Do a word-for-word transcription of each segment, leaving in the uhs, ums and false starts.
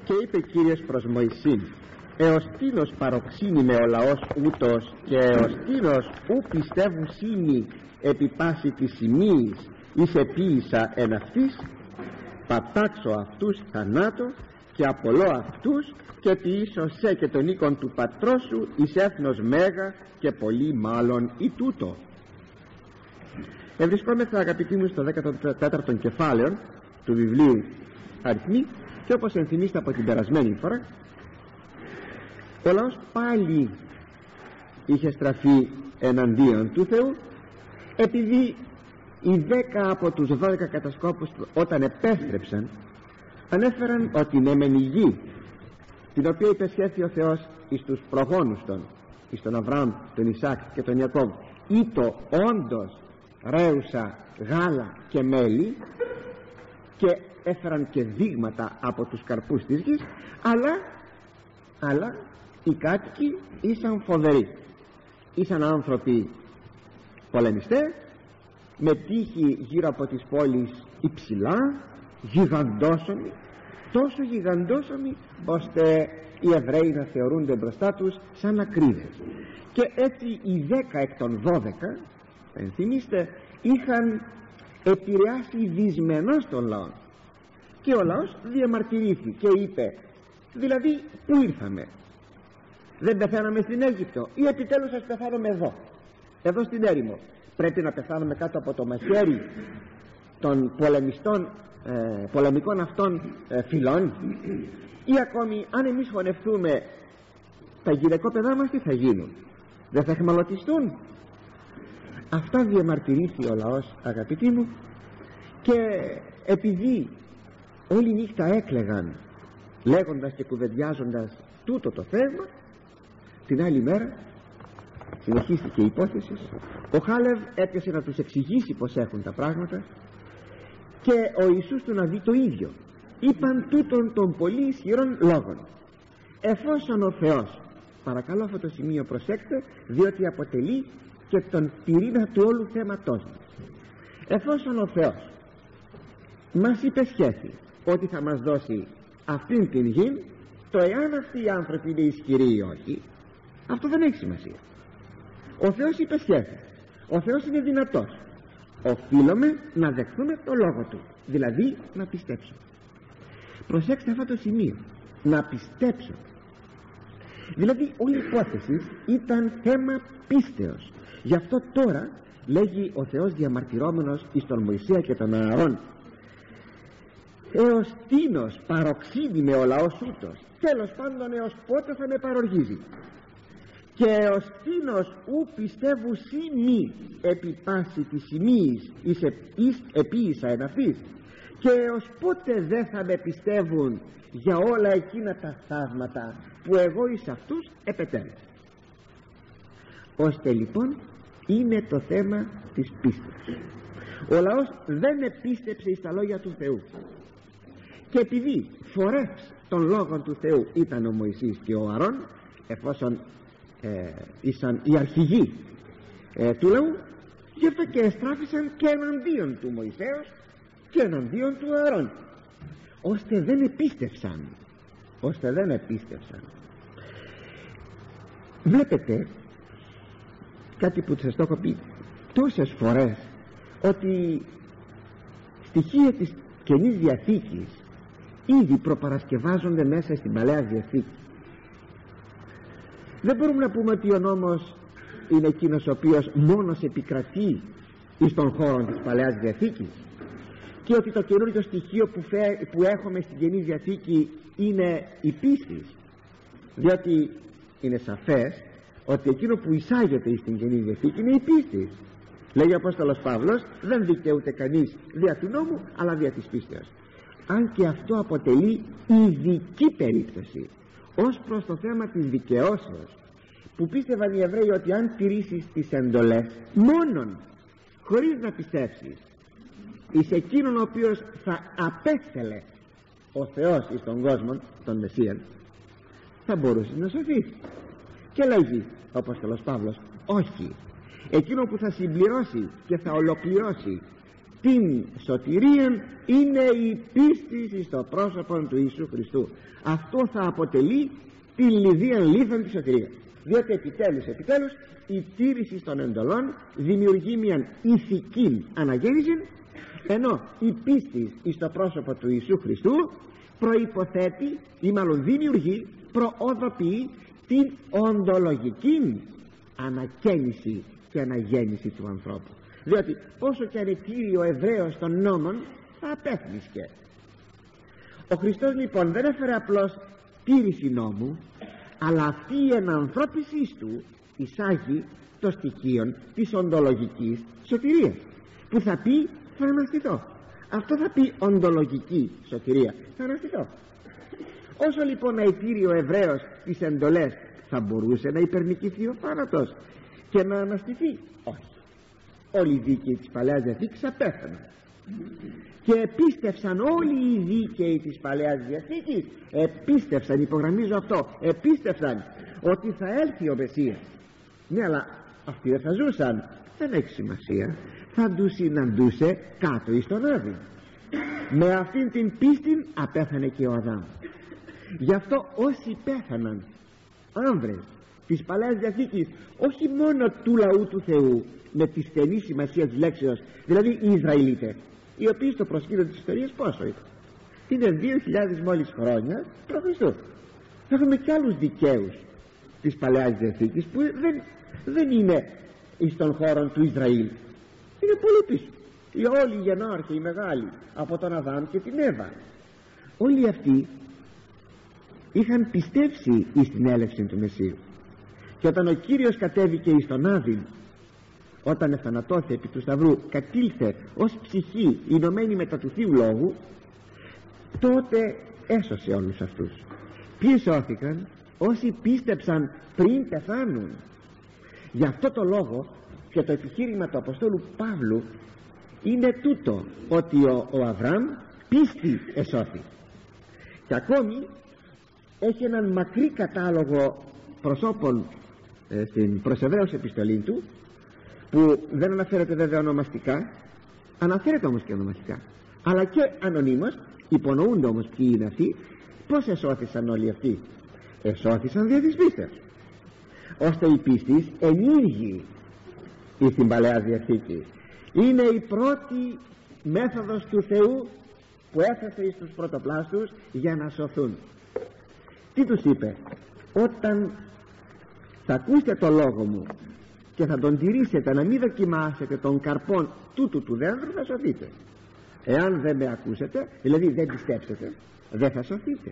Και είπε Κύριος προς Μωυσήν: Εως τίνος παροξύνει με ο λαός ούτως, και εως τίνος ου πιστεύουσίνη επί πάση της σημείας εις επίησα εν αυτής, πατάξω αυτούς θανάτω και απολώ αυτούς και ποιήσω σε και τον οίκον του πατρός σου εις έθνος μέγα και πολύ μάλλον ή τούτο. Ευρισκόμεθα, αγαπητοί μου, στο δέκατο τέταρτο κεφάλαιο του βιβλίου Αριθμοί, και όπως ενθυμίστε από την περασμένη φορά, ο λαός πάλι είχε στραφεί εναντίον του Θεού, επειδή οι δέκα από τους δώδεκα κατασκόπους όταν επέστρεψαν ανέφεραν ότι ναι μεν η γη την οποία υπεσχέθη ο Θεός εις τους προγόνους των, εις τον Αβραάμ, τον Ισάκ και τον Ιακώβ, ήτο όντως ρέουσα γάλα και μέλι, και έφεραν και δείγματα από τους καρπούς της γης, αλλά, αλλά οι κάτοικοι ήσαν φοβεροί, ήσαν άνθρωποι πολεμιστές, με τείχη γύρω από τις πόλεις υψηλά, γιγαντόσωμοι, τόσο γιγαντόσωμοι ώστε οι Εβραίοι να θεωρούνται μπροστά τους σαν ακρίδες. Και έτσι οι δέκα εκ των δώδεκα, ενθυμίστε, είχαν επηρεάσει δυσμενώς τον λαό, και ο λαός διαμαρτυρήθη και είπε: δηλαδή πού ήρθαμε, δεν πεθάναμε στην Αίγυπτο, ή επιτέλους ας πεθάνουμε εδώ, εδώ στην έρημο? Πρέπει να πεθάνουμε κάτω από το μαχαίρι των πολεμιστών, ε, πολεμικών αυτών ε, φυλών? Ή ακόμη, αν εμείς χωνευτούμε, τα γυναικόπαιδά μας τι θα γίνουν, δεν θα εχμαλωτιστούν? Αυτά διαμαρτυρήθη ο λαός, αγαπητοί μου, και επειδή όλη νύχτα έκλαιγαν λέγοντας και κουβεντιάζοντας τούτο το θέμα, την άλλη μέρα συνεχίστηκε η υπόθεση. Ο Χάλευ έπιασε να τους εξηγήσει πως έχουν τα πράγματα, και ο Ιησούς του να δει το ίδιο. Είπαν τούτον των πολύ ισχυρών λόγων. Εφόσον ο Θεός, παρακαλώ αυτό το σημείο προσέξτε, διότι αποτελεί και τον πυρήνα του όλου θέματός μας. Εφόσον ο Θεός μας υπεσχέθη ότι θα μας δώσει αυτήν την γη, το εάν αυτοί οι άνθρωποι είναι ισχυροί ή όχι, αυτό δεν έχει σημασία. Ο Θεός υπεσχέθη, ο Θεός είναι δυνατός, οφείλουμε να δεχθούμε το λόγο του, δηλαδή να πιστέψουμε. Προσέξτε αυτό το σημείο, να πιστέψω. Δηλαδή όλη η υπόθεση ήταν θέμα πίστεως. Γι' αυτό τώρα λέγει ο Θεός διαμαρτυρόμενος εις τον Μωυσέα και τον Ααρών: έως τίνος παροξύνει με ο λαός ούτως, τέλος πάντων έως πότε θα με παροργίζει, και έως τίνος ου πιστεύουσι μη επί πάση της σημείας εις επίησα εν αυτής, και έως πότε δεν θα με πιστεύουν για όλα εκείνα τα θαύματα που εγώ εις αυτούς επετέλεσα. Ώστε λοιπόν είναι το θέμα της πίστης. Ο λαός δεν επίστεψε εις τα λόγια του Θεού, και επειδή φορεύς των λόγων του Θεού ήταν ο Μωυσής και ο Αρών, εφόσον ε, ήσαν οι αρχηγοί ε, του λαού, γι' αυτό και εστράφησαν και εναντίον του Μωυσέως και εναντίον του Αρών, ώστε δεν επίστευσαν ώστε δεν επίστευσαν Βλέπετε κάτι που σας το έχω πει τόσες φορές, ότι στοιχεία της Καινής Διαθήκης ήδη προπαρασκευάζονται μέσα στην Παλαιά Διαθήκη. Δεν μπορούμε να πούμε ότι ο νόμος είναι εκείνος ο οποίος μόνος επικρατεί εις των χώρων της Παλαιάς Διαθήκης, και ότι το καινούργιο στοιχείο που, φε, που έχουμε στην Καινή Διαθήκη είναι η πίστη, διότι είναι σαφές ότι εκείνο που εισάγεται στην Καινή Διαθήκη είναι η πίστη. Λέγει ο Απόστολος Παύλος: δεν δικαιούται κανείς δια του νόμου, αλλά δια της πίστεως. Αν και αυτό αποτελεί ειδική περίπτωση ως προς το θέμα της δικαιώσεως, που πίστευαν οι Εβραίοι ότι αν τηρήσεις τις εντολές μόνον, χωρίς να πιστέψεις εις εκείνον ο οποίος θα απέστελε ο Θεός εις τον κόσμο, τον Μεσσίαν, θα μπορούσες να σωθείς. Και λέγει ο Απόστολος Παύλος: όχι, εκείνο που θα συμπληρώσει και θα ολοκληρώσει την σωτηρία είναι η πίστη στο πρόσωπο του Ιησού Χριστού. Αυτό θα αποτελεί την λιδία λίθον της σωτηρίας, διότι επιτέλους επιτέλους η τήρηση των εντολών δημιουργεί μια ηθική αναγέννηση, ενώ η πίστη στο πρόσωπο του Ιησού Χριστού προϋποθέτει ή μάλλον δημιουργεί, προοδοποιεί την οντολογική ανακαίνιση και αναγέννηση του ανθρώπου. Διότι όσο και αν εκκλείει ο Εβραίος των νόμων θα απέθνισκε. Ο Χριστός λοιπόν δεν έφερε απλώς τήρηση νόμου, αλλά αυτή η ενανθρώπισή του εισάγει το στοιχείο της οντολογικής σωτηρίας, που θα πει θα αναστηθώ. Αυτό θα πει οντολογική σωτηρία, θα αναστηθώ. Όσο λοιπόν να υπήρει ο Εβραίος τις εντολές, θα μπορούσε να υπερνικηθεί ο θάνατος και να αναστηθεί? Όχι. Όλοι οι δίκαιοι της Παλαιάς Διαθήκης απέθαναν, και επίστευσαν όλοι οι δίκαιοι της Παλαιάς Διαθήκης, επίστευσαν, υπογραμμίζω αυτό, επίστευσαν ότι θα έλθει ο Μεσσίας. Ναι, αλλά αυτοί δεν θα ζούσαν, δεν έχει σημασία, θα τους συναντούσε κάτω εις τον Άδη. Με αυτήν την πίστη απέθανε και ο Αδάμ. Γι' αυτό όσοι πέθαναν, άνδρες της Παλαιάς Διαθήκης, όχι μόνο του λαού του Θεού με τη στενή σημασία της λέξεως, δηλαδή οι Ισραηλίτες, οι οποίοι στο προσκήνιο της ιστορίας πόσο ήταν? Είναι δύο χιλιάδες μόλις χρόνια προ Χριστού. Έχουμε και άλλους δικαίους της Παλαιάς Διαθήκης που δεν, δεν είναι εις των χώρων του Ισραήλ, είναι πολύ πίσω. Οι όλοι οι γενάρχοι, οι μεγάλοι, από τον Αδάμ και την Εύα, όλοι αυτοί είχαν πιστέψει εις την έλευση του Μεσσίου. Και όταν ο Κύριος κατέβηκε εις τον Άδη, όταν εθανατώθη επί του Σταυρού, κατήλθε ως ψυχή ενωμένη μετά του Θείου Λόγου, τότε έσωσε όλους αυτούς. Ποιοι σώθηκαν? Όσοι πίστεψαν πριν πεθάνουν. Γι' αυτό το λόγο και το επιχείρημα του Αποστόλου Παύλου είναι τούτο, ότι ο, ο Αβραάμ πίστη εσώθη. Και ακόμη έχει έναν μακρύ κατάλογο προσώπων ε, στην προς Εβραίους επιστολή του, που δεν αναφέρεται βέβαια ονομαστικά, αναφέρεται όμως και ονομαστικά, αλλά και ανωνύμως. Υπονοούνται όμως ποιοι είναι αυτοί. Πώς εσώθησαν όλοι αυτοί? Εσώθησαν δια της πίστεως, ώστε η πίστη ενήργει εις την Παλαιά Διαθήκη. Είναι η πρώτη μέθοδος του Θεού που έθεσε εις τους πρωτοπλάστους για να σωθούν. Τι τους είπε? Όταν θα ακούσετε το λόγο μου και θα τον τηρήσετε, να μην δοκιμάσετε των καρπών τούτου του δέντρου, θα σωθείτε. Εάν δεν με ακούσετε, δηλαδή δεν πιστέψετε, δεν θα σωθείτε.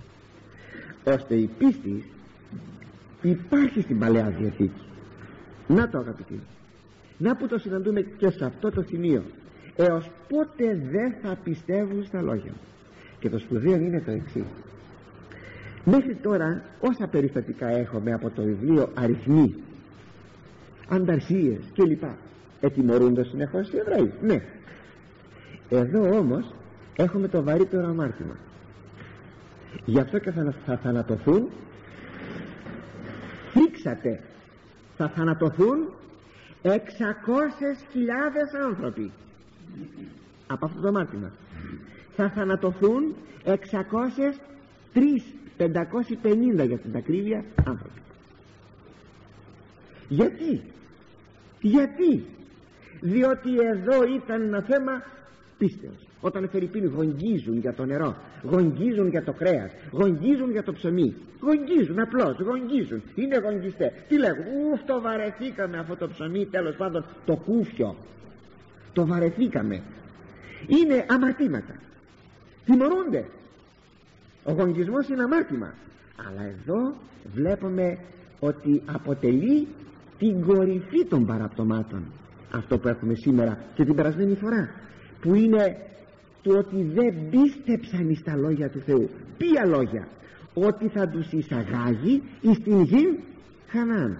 Ώστε η πίστη υπάρχει στην Παλαιά Διαθήκη. Να το, αγαπητοί, να που το συναντούμε και σε αυτό το σημείο. Έως πότε δεν θα πιστεύουν στα λόγια μου? Και το σπουδαίο είναι το εξής. Μέχρι τώρα όσα περιστατικά έχουμε από το βιβλίο Αριθμοί, Ανταρσίες κλπ, ετιμωρούνται συνεχώς οι Εβραίοι. Ναι. Εδώ όμως έχουμε το βαρύτερο αμάρτημα. Γι' αυτό και θα, θα θανατωθούν, φρίξατε, θα θανατωθούν εξακόσιες χιλιάδες άνθρωποι από αυτό το αμάρτημα. Θα θανατωθούν εξακόσιες τρεις χιλιάδες πεντακόσιοι πενήντα για την ακρίβεια άνθρωποι. Γιατί? Γιατί? Διότι εδώ ήταν ένα θέμα πίστεως. Όταν οι Φερρυπίνοι γογγίζουν για το νερό, γογγίζουν για το κρέας, γογγίζουν για το ψωμί, γογγίζουν απλώς, γογγίζουν, είναι γογγιστές. Τι λέγουν? Ουφ, το βαρεθήκαμε αυτό το ψωμί, τέλος πάντων το κούφιο, το βαρεθήκαμε. Είναι αμαρτήματα, τιμωρούνται. Ο γογγισμός είναι αμάρτημα. Αλλά εδώ βλέπουμε ότι αποτελεί την κορυφή των παραπτωμάτων, αυτό που έχουμε σήμερα και την περασμένη φορά, που είναι το ότι δεν πίστεψαν στα λόγια του Θεού. Ποια λόγια? Ότι θα τους εισαγάγει εις την γη Χαναάν.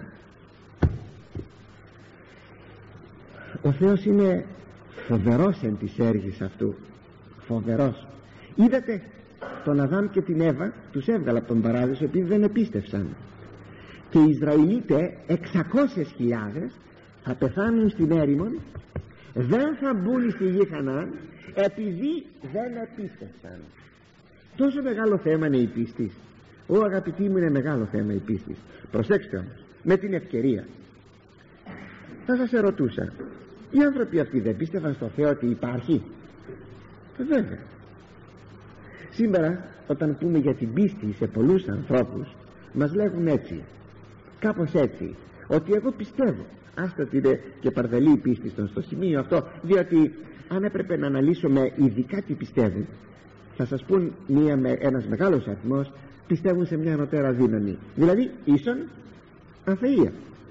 Ο Θεός είναι φοβερός εν της έργης αυτού, φοβερός. Είδατε τον Αδάμ και την Εύα, τους έβγαλε από τον παράδεισο επειδή δεν επίστευσαν, και οι Ισραηλίτες εξακόσιες χιλιάδες θα πεθάνουν στην έρημον δεν θα μπουν στη γη Χαναάν επειδή δεν επίστευσαν. Τόσο μεγάλο θέμα είναι η πίστη. Ω αγαπητοί μου, είναι μεγάλο θέμα η πίστη. Προσέξτε όμως, με την ευκαιρία θα σας ερωτούσα, οι άνθρωποι αυτοί δεν πίστευαν στο Θεό ότι υπάρχει? Βέβαια. Σήμερα όταν πούμε για την πίστη σε πολλούς ανθρώπους, μας λέγουν έτσι, κάπως έτσι, ότι εγώ πιστεύω. Άστα ότι είναι και παρδαλή η πίστη στον στο σημείο αυτό, διότι αν έπρεπε να αναλύσουμε ειδικά τι πιστεύουν, θα σας πούν μία, ένας μεγάλος αριθμός πιστεύουν σε μια ανωτέρα δύναμη, δηλαδή ίσον αθεία.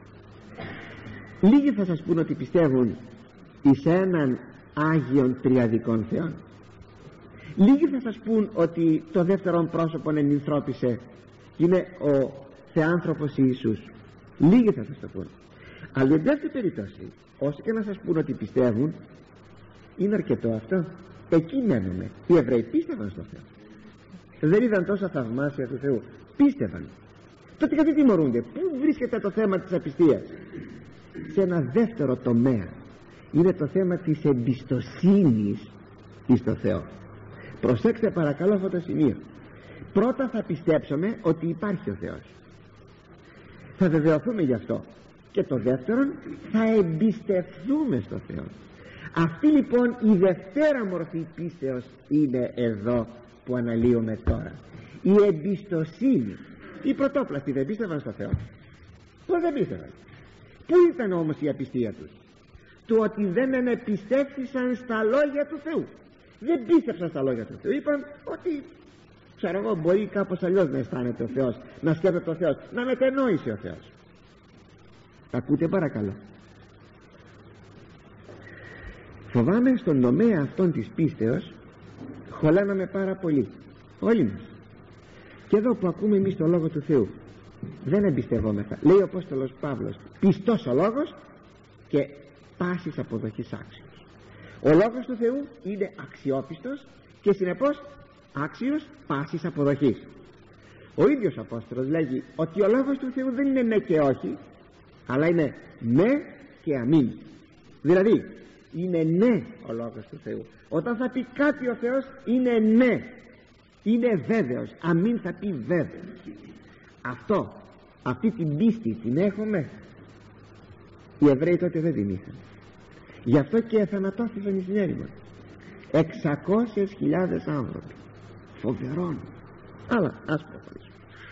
Λίγοι θα σας πούν ότι πιστεύουν εις έναν Άγιον Τριαδικών Θεών. Λίγοι θα σας πούν ότι το δεύτερο πρόσωπο ενυνθρώπισε, είναι ο Θεάνθρωπος Ιησούς. Λίγοι θα σας το πούν. Αλλά εν δεύτερη περίπτωση, όσο και να σας πούν ότι πιστεύουν, είναι αρκετό αυτό? Εκεί μένουμε. Οι Εβραίοι πίστευαν στο Θεό, δεν είδαν τόσα θαυμάσια του Θεού, πίστευαν. Τότε γιατί τιμωρούνται? Πού βρίσκεται το θέμα της απιστίας? Σε ένα δεύτερο τομέα, είναι το θέμα της εμπιστοσύνης στο Θεό. Προσέξτε παρακαλώ αυτό το σημείο. Πρώτα θα πιστέψουμε ότι υπάρχει ο Θεός, θα βεβαιωθούμε γι' αυτό, και το δεύτερον θα εμπιστευτούμε στο Θεό. Αυτή λοιπόν η δευτέρα μορφή πίστεως είναι εδώ που αναλύουμε τώρα, η εμπιστοσύνη. Οι πρωτόπλαστοι δεν πίστευαν στο Θεό? Πώς δεν πίστευαν? Πού ήταν όμως η απιστία τους? Το ότι δεν ενεπιστεύθησαν στα λόγια του Θεού. Δεν πίστεψαν στα λόγια του Θεού. Είπαν ότι, ξέρω εγώ, μπορεί κάπως αλλιώς να αισθάνεται ο Θεός, να σκέφτεται ο Θεός, να μετενόησε ο Θεός. Τα ακούτε παρακαλώ? Φοβάμαι στον τομέα αυτών της πίστεως χωλέναμε πάρα πολύ, όλοι μας. Και εδώ που ακούμε εμείς το Λόγο του Θεού δεν εμπιστευόμεθα. Λέει ο Απόστολος Παύλος, πιστός ο λόγος και πάσης αποδοχής άξιος. Ο λόγος του Θεού είναι αξιόπιστος και συνεπώς άξιος πάσης αποδοχής. Ο ίδιος Απόστολος λέγει ότι ο λόγος του Θεού δεν είναι ναι και όχι, αλλά είναι ναι και αμήν. Δηλαδή είναι ναι ο λόγος του Θεού. Όταν θα πει κάτι ο Θεός είναι ναι, είναι βέβαιος. Αμήν θα πει βέβαιος. Αυτό, αυτή την πίστη την έχουμε? Οι Εβραίοι τότε δεν την είχαν. Γι' αυτό και εθανατώθησαν εις την έρημο εξακόσιες χιλιάδες άνθρωποι. Φοβερόν. Αλλά ας προχωρήσουμε.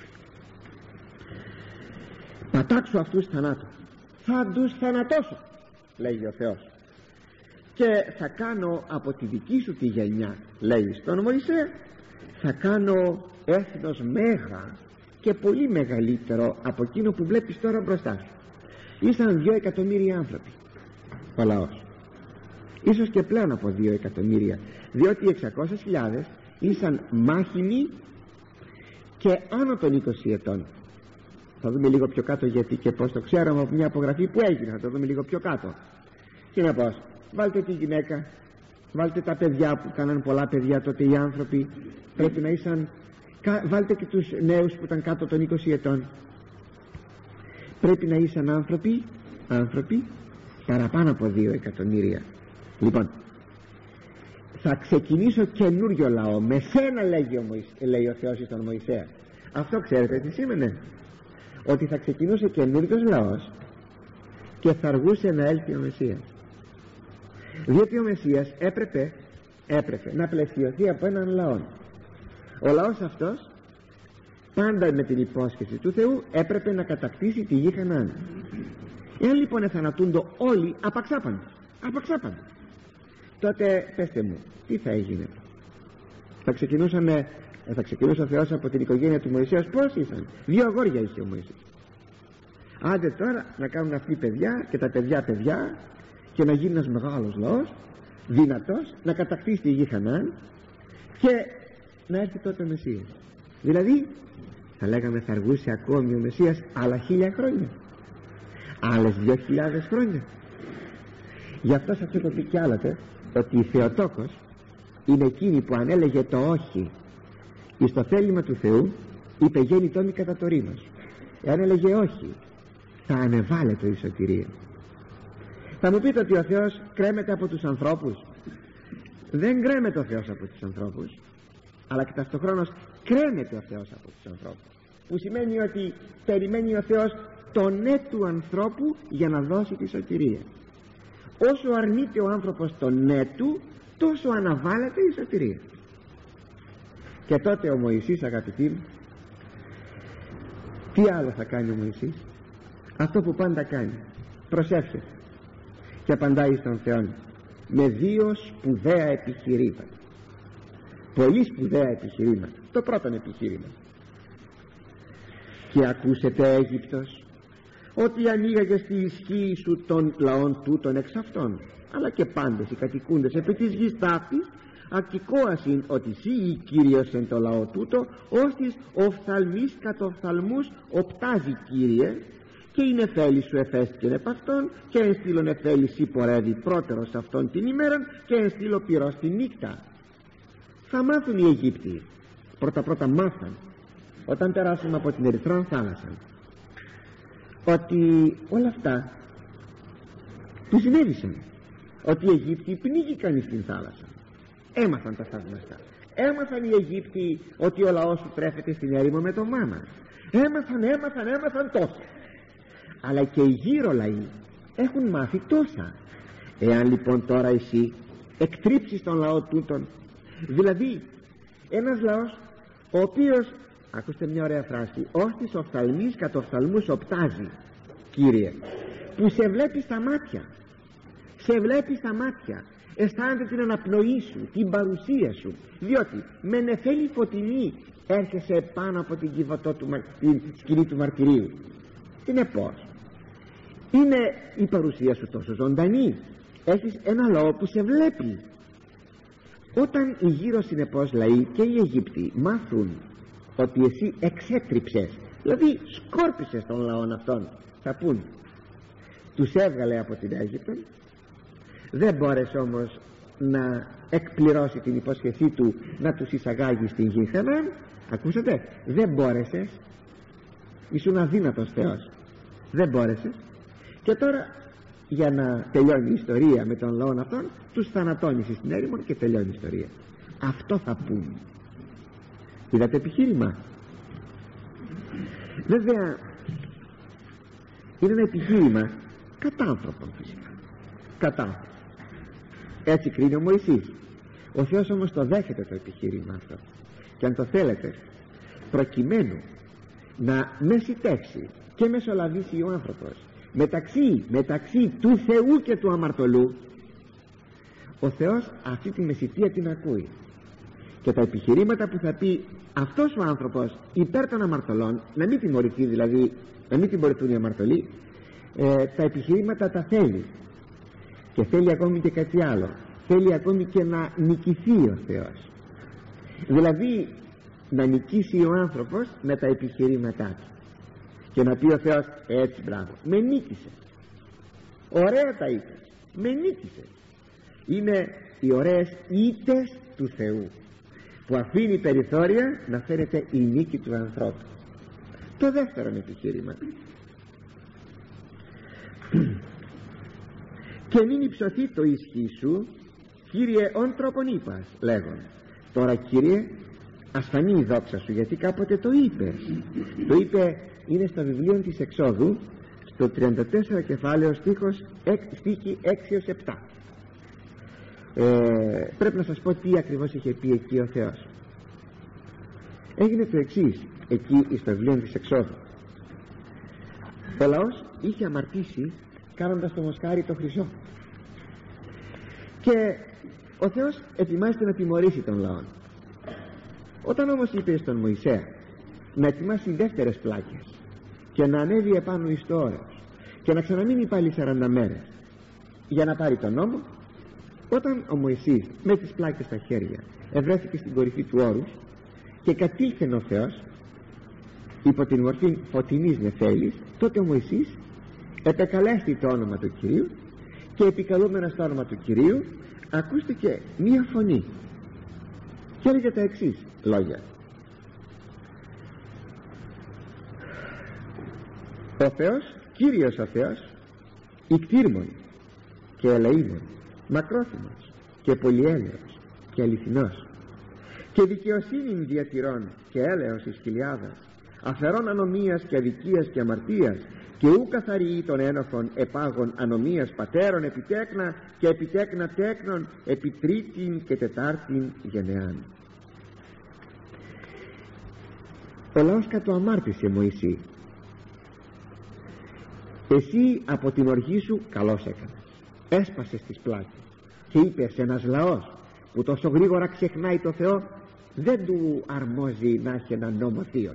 Πατάξω αυτούς θανάτου, θα τους θανατώσω, λέγει ο Θεός, και θα κάνω από τη δική σου τη γενιά, λέει στον Μωυσέα, θα κάνω έθνος μέγα και πολύ μεγαλύτερο από εκείνο που βλέπεις τώρα μπροστά σου. Ήσαν δύο εκατομμύρια άνθρωποι ο λαός, ίσως και πλέον από δύο εκατομμύρια, διότι οι εξακόσιες χιλιάδες ήσαν μάχημοι και άνω των είκοσι ετών. Θα δούμε λίγο πιο κάτω γιατί και πως το ξέραμε από μια απογραφή που έγινε, θα το δούμε λίγο πιο κάτω. Και να πω, βάλτε τη γυναίκα, βάλτε τα παιδιά που κάναν πολλά παιδιά τότε οι άνθρωποι, πρέπει να ήσαν, βάλτε και τους νέους που ήταν κάτω των είκοσι ετών, πρέπει να ήσαν άνθρωποι, άνθρωποι παραπάνω από δύο εκατομμύρια. Λοιπόν, θα ξεκινήσω καινούριο λαό, με σένα λέγει ο, Μωυσ, λέει ο Θεός στον Μωυσέα. Αυτό ξέρετε τι σήμαινε? Ότι θα ξεκινούσε καινούριος λαός και θα αργούσε να έλθει ο Μεσσίας. Διότι ο Μεσσίας έπρεπε, έπρεπε να πλαισιωθεί από έναν λαό. Ο λαός αυτός, πάντα με την υπόσχεση του Θεού, έπρεπε να κατακτήσει τη γη Χαναάν. Εάν λοιπόν εθανατούντο όλοι, απαξάπαν, απαξάπαν, τότε πέστε μου, τι θα έγινε? Θα ξεκινούσαμε, θα ξεκινούσε ο Θεός από την οικογένεια του Μωυσέως. Πώς ήσαν? Δύο αγόρια είχε ο Μωυσής. Άντε τώρα να κάνουν αυτοί παιδιά και τα παιδιά παιδιά και να γίνει ένας μεγάλος λαός, δυνατός, να κατακτήσει τη γη Χαναάν και να έρθει τότε ο Μεσσίας. Δηλαδή θα λέγαμε θα αργούσε ακόμη ο Μεσσίας άλλα χίλια χρόνια, άλλες δύο χιλιάδες χρόνια. Γι' αυτό σας έχω πει κι άλλοτε ότι η Θεοτόκος είναι εκείνη που αν έλεγε το όχι εις το θέλημα του Θεού, είπε γέννητό μη κατά το ρήμα σου. Εάν έλεγε όχι, θα ανεβάλλεται η σωτηρία. Θα μου πείτε ότι ο Θεός κρέμεται από τους ανθρώπους. Δεν κρέμεται ο Θεός από τους ανθρώπους, αλλά και ταυτοχρόνως κρέμεται ο Θεός από τους ανθρώπους, που σημαίνει ότι περιμένει ο Θεός το ναι του ανθρώπου για να δώσει τη σωτηρία. Όσο αρνείται ο άνθρωπος το ναι του, τόσο αναβάλλεται η σωτηρία. Και τότε ο Μωυσής, αγαπητοί μου, τι άλλο θα κάνει ο Μωυσής? Αυτό που πάντα κάνει, προσεύχεται και απαντάει στον Θεό με δύο σπουδαία επιχειρήματα, πολύ σπουδαία επιχειρήματα. Το πρώτο επιχείρημα: και ακούσετε Αίγυπτος, ότι ανοίγαγες τη ισχύ σου των λαών τούτων εξ αυτών, αλλά και πάντες οι κατοικούντες επί της γης ταύτης ακικόασιν ότι σύ η Κύριος εν το λαό τούτο, ώστις οφθαλμής κατ' οφθαλμούς οπτάζει Κύριε, και είναι εφέλη σου εφέστηκεν επ' αυτόν, και εν στήλον εφέλη σύ πορεύει πρώτερος αυτόν την ημέραν, και εν στήλο πυρός τη νύχτα. Θα μάθουν οι Αιγύπτιοι, πρώτα πρώτα μάθαν όταν περάσαμε από την Ερυθρά θάλασσα, ότι όλα αυτά που συνέβησαν, ότι οι Αιγύπτιοι πνίγηκαν στην θάλασσα. Έμαθαν τα θαυμαστά. Έμαθαν οι Αιγύπτιοι ότι ο λαός σου τρέφεται στην έρημο με το μάνα. Έμαθαν, έμαθαν, έμαθαν τόσα. Αλλά και οι γύρω λαοί έχουν μάθει τόσα. Εάν λοιπόν τώρα εσύ εκτρίψεις τον λαό τούτον, δηλαδή ένας λαός ο οποίος, ακούστε μια ωραία φράση, ώστις οφθαλμής κατ' οφθαλμούς οπτάζει Κύριε, που σε βλέπει στα μάτια, σε βλέπει στα μάτια, αισθάνεται την αναπνοή σου, την παρουσία σου, διότι με νεφέλη φωτεινή έρχεσαι πάνω από την κυβωτό του, την σκηνή του μαρτυρίου. Συνεπώς είναι η παρουσία σου τόσο ζωντανή, έχεις ένα λαό που σε βλέπει. Όταν οι γύρω συνεπώς λαοί και οι Αιγύπτιοι μάθουν ότι εσύ εξέτριψες, δηλαδή σκόρπισες τον λαό αυτόν, θα πούν τους έβγαλε από την Αίγυπτο, δεν μπόρεσε όμως να εκπληρώσει την υπόσχεσή του να τους εισαγάγει στην γη Χαναάν. Ακούσατε, δεν μπόρεσες, ήσουν αδύνατος Θεός, δεν μπόρεσες, και τώρα για να τελειώνει η ιστορία με τον λαό αυτόν, τους θανατώνεις στην έρημο και τελειώνει η ιστορία. Αυτό θα πούν. Είδατε επιχείρημα? Βέβαια είναι ένα επιχείρημα κατά άνθρωπον, φυσικά κατά άνθρωπον. Έτσι κρίνει ο Μωυσής. Ο Θεός όμως το δέχεται το επιχείρημα αυτό, και αν το θέλετε, προκειμένου να μεσητεύσει και μεσολαβήσει ο άνθρωπος μεταξύ, μεταξύ του Θεού και του αμαρτωλού, ο Θεός αυτή τη μεσητεία την ακούει, και τα επιχειρήματα που θα πει αυτός ο άνθρωπος υπέρ των αμαρτωλών, να μην τιμωρηθεί, δηλαδή να μην τιμωρηθούν οι αμαρτωλοί, ε, τα επιχειρήματα τα θέλει, και θέλει ακόμη και κάτι άλλο, θέλει ακόμη και να νικηθεί ο Θεός, δηλαδή να νικήσει ο άνθρωπος με τα επιχειρήματά του, και να πει ο Θεός έτσι, μπράβο, με νίκησε, ωραία τα είπες, με νίκησε. Είναι οι ωραίες ήττες του Θεού που αφήνει περιθώρια να φέρεται η νίκη του ανθρώπου. Το δεύτερο επιχείρημα: και μην υψωθεί το ισχύ σου, Κύριε, ον τρόπον είπας, λέγον. Τώρα, Κύριε, ασφανεί η δόξα σου, γιατί κάποτε το είπες. Το είπε, είναι στο βιβλίο της Εξόδου, στο τριάντα τέσσερα κεφάλαιο, στίχος, στίχη έξι έως επτά. ε, πρέπει να σας πω τι ακριβώς είχε πει εκεί ο Θεός. Έγινε το εξής εκεί στο βιβλίο της Εξόδου. Ο λαός είχε αμαρτήσει κάνοντας το μοσχάρι το χρυσό, και ο Θεός ετοιμάζεται να τιμωρήσει τον λαό. Όταν όμως είπε στον Μωυσέα να ετοιμάσει δεύτερες πλάκες και να ανέβει επάνω εις το όρος και να ξαναμείνει πάλι σαράντα μέρες για να πάρει τον νόμο, όταν ο Μωυσής με τις πλάκες στα χέρια ευρέθηκε στην κορυφή του όρους και κατήλθεν ο Θεός υπό την μορφή φωτεινής νεφέλης, τότε ο Μωυσής επεκαλέστη το όνομα του Κυρίου, και επικαλούμενος το όνομα του Κυρίου ακούστηκε μία φωνή και έλεγε τα εξής λόγια: ο Θεός, Κύριος ο Θεός, ικτήρμον, και ελεήμων, μακρόθυμος και πολυέλεος και αληθινός, και δικαιοσύνην διατηρών και έλεος εις χιλιάδας, αφαιρών ανομίας και αδικίας και αμαρτίας, και ου καθαριεί των ένοχων επάγων ανομίας πατέρων επιτέκνα και επιτέκνα τέκνων επί τρίτην και τετάρτην γενεάν. Ο λαός κατοαμάρτησε, Μωυσή. Εσύ από την οργή σου καλώς έκανες, έσπασες τις πλάτες και είπες, ένας λαός που τόσο γρήγορα ξεχνάει το Θεό δεν του αρμόζει να έχει ένα νόμο θείον.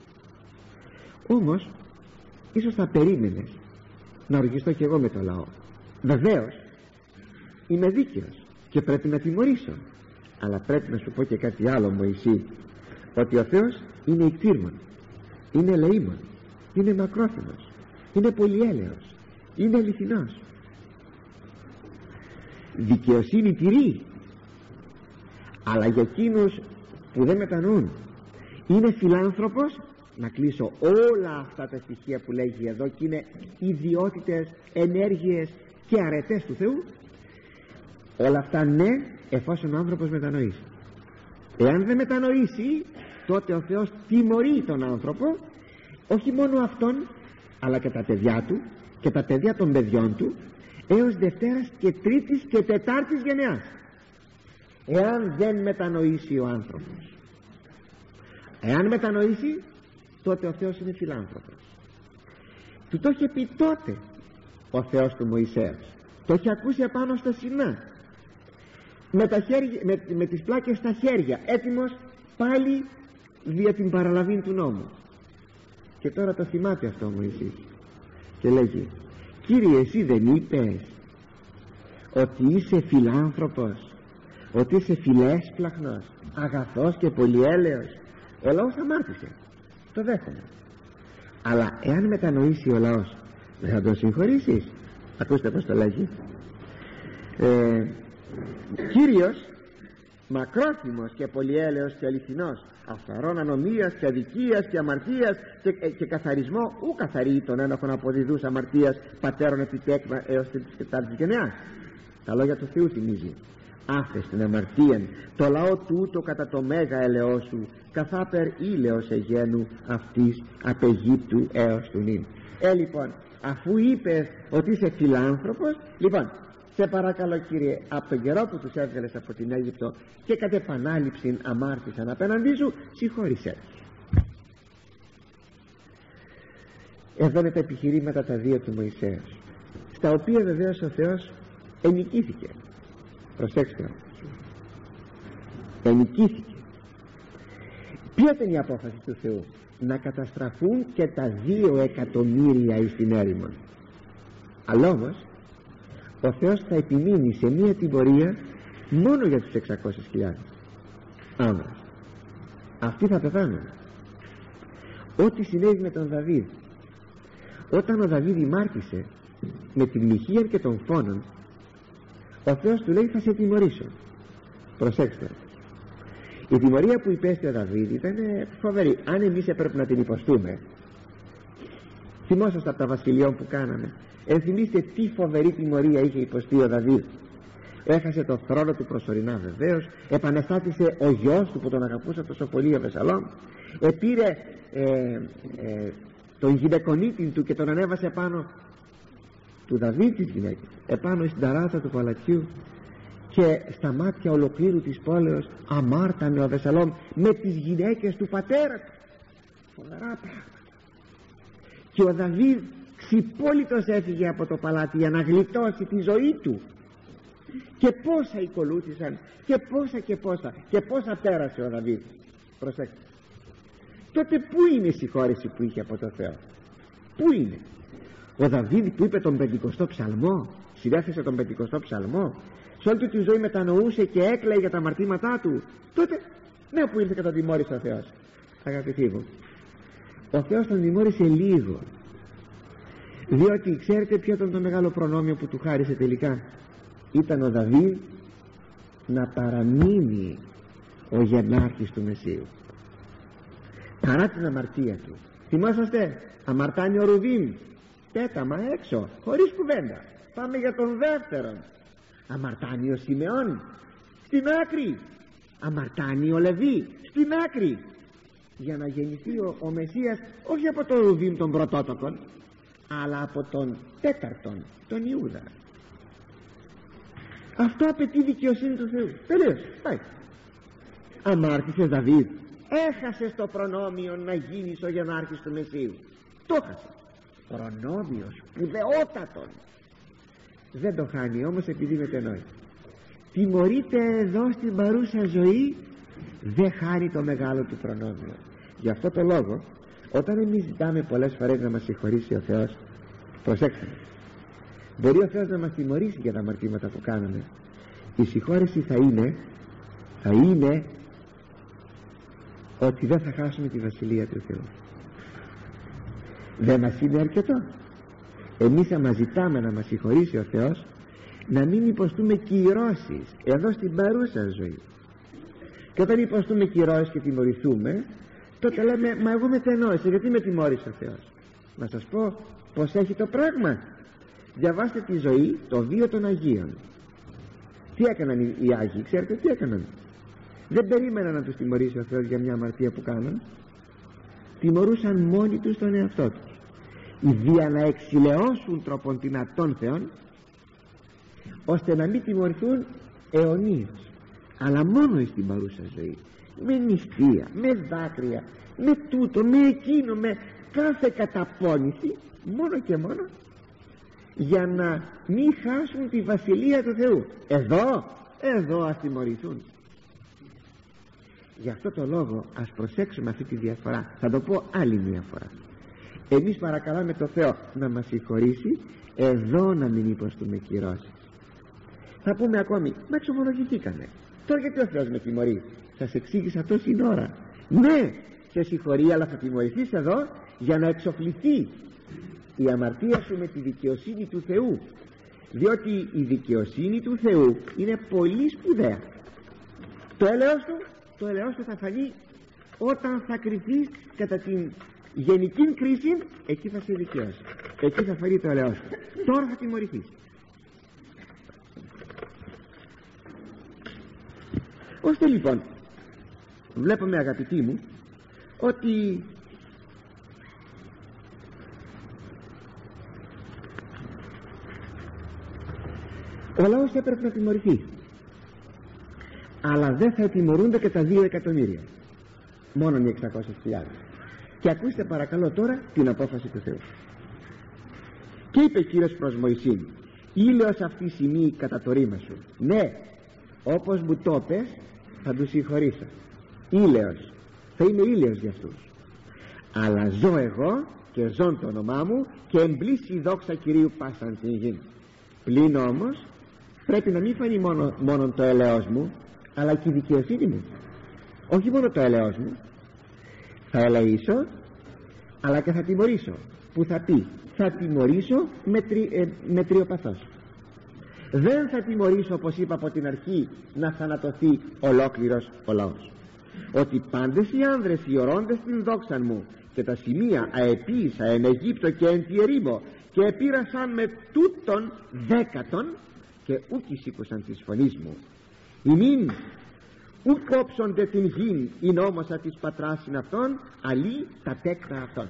Όμως ίσως θα περίμενες να οργιστώ κι εγώ με το λαό. Βεβαίως είμαι δίκαιος και πρέπει να τιμωρήσω, αλλά πρέπει να σου πω και κάτι άλλο, Μωυσή, ότι ο Θεός είναι ικτήρμον, είναι ελεήμον, είναι μακρόθυμος, είναι πολυέλεος, είναι αληθινός. Δικαιοσύνη τηρεί, αλλά για εκείνους που δεν μετανοούν είναι φιλάνθρωπος. Να κλείσω όλα αυτά τα στοιχεία που λέγει εδώ, και είναι ιδιότητες, ενέργειες και αρετές του Θεού. Όλα αυτά ναι, εφόσον ο άνθρωπος μετανοήσει. Εάν δεν μετανοήσει, τότε ο Θεός τιμωρεί τον άνθρωπο, όχι μόνο αυτόν, αλλά και τα παιδιά του και τα παιδιά των παιδιών του, έως Δευτέρας και Τρίτης και Τετάρτης γενεάς, εάν δεν μετανοήσει ο άνθρωπος. Εάν μετανοήσει, τότε ο Θεός είναι φιλάνθρωπος. Του το είχε πει τότε ο Θεός του Μωυσέως, το είχε ακούσει απάνω στα Σινά, με, τα χέρια, με, με τις πλάκες στα χέρια, έτοιμος πάλι δια την παραλαβή του νόμου. Και τώρα το θυμάται αυτό ο Μωυσής και λέγει, Κύριε, εσύ δεν είπες ότι είσαι φιλάνθρωπος, ότι είσαι φιλέσπλαχνος, αγαθός και πολυέλεος? Ο λαός αμάρτησε, το δέχομαι, αλλά εάν μετανοήσει ο λαός, δεν θα τον συγχωρήσεις? Ακούστε πως το λέγει, ε, Κύριος μακρόθυμος και πολυέλεος και αληθινός, αφθαρών ανομίας και αδικίας και αμαρτίας και, ε, και καθαρισμό, ου καθαρεί τον ένοχον από διδούς αμαρτίας πατέρων επιτέκμα έως την τετάρτη γενεά. Τα λόγια του Θεού θυμίζει. Άφες την αμαρτίαν το λαό τούτο κατά το μέγα ελαιό σου, καθάπερ ήλαιος εγένου αυτής απ' Αιγύπτου έως του νυν. Ε λοιπόν, αφού είπες ότι είσαι φιλάνθρωπος, λοιπόν, σε παρακαλώ, Κύριε, από τον καιρό που τους έβγαλες από την Αίγυπτο και κατ' επανάληψη αμάρτησαν απέναντί σου, συγχώρησέ τους. Εδώ είναι τα επιχειρήματα τα δύο του Μωυσέως, στα οποία βεβαίως ο Θεός ενοικήθηκε. Προσέξτε, ενοικήθηκε. Ποια ήταν η απόφαση του Θεού? Να καταστραφούν και τα δύο εκατομμύρια εις την έρημον. Αλλά όμως ο Θεός θα επιμείνει σε μία τιμωρία μόνο για τους εξακόσιες χιλιάδες άνδρες. Αυτοί θα πεθάνουν. Ό,τι συνέβη με τον Δαβίδ, όταν ο Δαβίδ ημάρτησε με την μοιχεία και των φόνων, ο Θεός του λέει, θα σε τιμωρήσω. Προσέξτε, η τιμωρία που υπέστη ο Δαβίδ ήταν φοβερή. Αν εμείς έπρεπε να την υποστούμε, θυμόσαστε από τα βασιλειών που κάναμε, ενθυμίστε τι φοβερή τιμωρία είχε υποστεί ο Δαβίδ. Έχασε το θρόνο του προσωρινά βεβαίως, επαναστάτησε ο γιος του που τον αγαπούσε τόσο πολύ, ο Αβεσσαλόμ, επήρε ε, ε, τον γυναικονίτη του και τον ανέβασε πάνω του Δαβίδ της γυναίκας, επάνω στην ταράτσα του παλατιού, και στα μάτια ολοκλήρου της πόλεως αμάρτανε ο Αβεσσαλόμ με τις γυναίκες του πατέρα του. Φοβερά πράγματα. Και ο Δαβίδ ξυπόλυτος έφυγε από το παλάτι για να γλιτώσει τη ζωή του. Και πόσα ακολούθησαν, και πόσα και πόσα, και πόσα πέρασε ο Δαβίδ. Προσέξτε, τότε πού είναι η συγχώρεση που είχε από το Θεό? Πού είναι? Ο Δαβίδ που είπε τον πεντηκοστό ψαλμό, συνέθεσε τον πεντηκοστό ψαλμό, σε όλη του τη ζωή μετανοούσε και έκλαιγε για τα αμαρτήματά του, τότε ναι που ήρθε και τον τιμώρησε ο Θεός. Αγαπητοί μου, ο Θεός τον τιμώρησε λίγο, διότι ξέρετε ποιο ήταν το μεγάλο προνόμιο που του χάρισε τελικά? Ήταν ο Δαβίδ να παραμείνει ο γενάρχης του Μεσσίου παρά την αμαρτία του. Θυμόσαστε, αμαρτάνει ο Ρουδίμ, πέταμα έξω, χωρίς κουβέντα, πάμε για τον δεύτερον. Αμαρτάνει ο Σιμεών, στην άκρη. Αμαρτάνει ο Λεβί, στην άκρη. Για να γεννηθεί ο, ο Μεσσίας όχι από τον Ρουβίμ των πρωτότοκων, αλλά από τον τέταρτον, τον Ιούδα. Αυτό απαιτεί δικαιοσύνη του Θεού. Τελείως, πάει. Αμάρτησες Δαβίδ, έχασες το προνόμιο να γίνεις ο γενάρχης του Μεσσίου. Το έχασες. Προνόμιο σπουδαιότατον. Δεν το χάνει όμως επειδή μετενόει. Τιμωρείται εδώ στην παρούσα ζωή, δεν χάνει το μεγάλο του προνόμιο. Γι' αυτό το λόγο, όταν εμείς ζητάμε πολλές φορές να μας συγχωρήσει ο Θεός, προσέξτε, μπορεί ο Θεός να μας τιμωρήσει για τα αμαρτήματα που κάναμε. Η συγχώρεση θα είναι θα είναι ότι δεν θα χάσουμε τη Βασιλεία του Θεού. Δεν μας είναι αρκετό. Εμείς άμα ζητάμε να μας συγχωρήσει ο Θεός, να μην υποστούμε κυρώσεις εδώ στην παρούσα ζωή. Και όταν υποστούμε κυρώσεις και τιμωρηθούμε, τότε λέμε, μα εγώ μετενόησα, γιατί με τιμώρησε ο Θεός? Να σας πω πως έχει το πράγμα. Διαβάστε τη ζωή, το βίο των Αγίων. Τι έκαναν οι Άγιοι? Ξέρετε τι έκαναν? Δεν περίμεναν να τους τιμωρήσει ο Θεός για μια αμαρτία που κάναν. Τιμωρούσαν μόνοι τους τον εαυτό τους, για να εξηλαιώσουν τρόπον δυνατών Θεών, ώστε να μην τιμωρηθούν αιωνίως, αλλά μόνο στην παρούσα ζωή, με νηστεία, με δάκρυα, με τούτο, με εκείνο, με κάθε καταπώνηση, μόνο και μόνο για να μην χάσουν τη Βασιλεία του Θεού. Εδώ, εδώ ας τιμωρηθούν. Γι' αυτό το λόγο ας προσέξουμε αυτή τη διαφορά. Θα το πω άλλη μια φορά. Εμείς παρακαλάμε το Θεό να μας συγχωρήσει, εδώ να μην υποστούμε κυρώσεις. Θα πούμε ακόμη, μα εξομολογηθήκανε, τώρα γιατί ο Θεός με τιμωρεί? Σας εξήγησα τόση ώρα. Ναι, σε συγχωρεί, αλλά θα τιμωρηθείς εδώ για να εξοφληθεί η αμαρτία σου με τη δικαιοσύνη του Θεού, διότι η δικαιοσύνη του Θεού είναι πολύ σπουδαία. Το έλεος του το έλεος του θα φανεί όταν θα κριθείς κατά την γενική κρίση. Εκεί θα σε δικαιώσει, εκεί θα φανεί το έλεος του. Τώρα θα τιμωρηθείς. Ώστε λοιπόν βλέπουμε, αγαπητοί μου, ότι ο λαός έπρεπε να τιμωρηθεί, αλλά δεν θα τιμωρούνται και τα δύο εκατομμύρια, μόνο οι εξακόσιες χιλιάδες. Και ακούστε παρακαλώ τώρα την απόφαση του Θεού. Και είπε Κύριος προς Μωυσήν, ήλαιος αυτή σημεί κατά το ρήμα σου. Ναι, όπως μου το πες, θα τους συγχωρήσω. Ήλαιος, θα είμαι ήλαιος για αυτούς. Αλλά ζω εγώ και ζω το όνομά μου και εμπλήσει η δόξα Κυρίου πάσαν την γη. Πλην όμως πρέπει να μην φανεί μόνο, μόνο το έλεος μου, αλλά και η δικαιοσύνη μου. Όχι μόνο το έλεος μου. Θα ελεήσω, αλλά και θα τιμωρήσω. Που θα πει, θα τιμωρήσω με, τρι, ε, με τριοπαθώς. Δεν θα τιμωρήσω, όπως είπα από την αρχή, να θανατωθεί ολόκληρος ο λαός. Ότι πάντες οι άνδρες οι ορώντες την δόξαν μου και τα σημεία αεπίησα εν Αιγύπτο και εν τη ερήμο και επήρασαν με τούτον δέκατον και ούκ εισήκουσαν της φωνής μου. Ημίν ου κόψονται την γην η νόμοσα της πατράς είναι αυτών, αλλή τα τέκτα αυτών.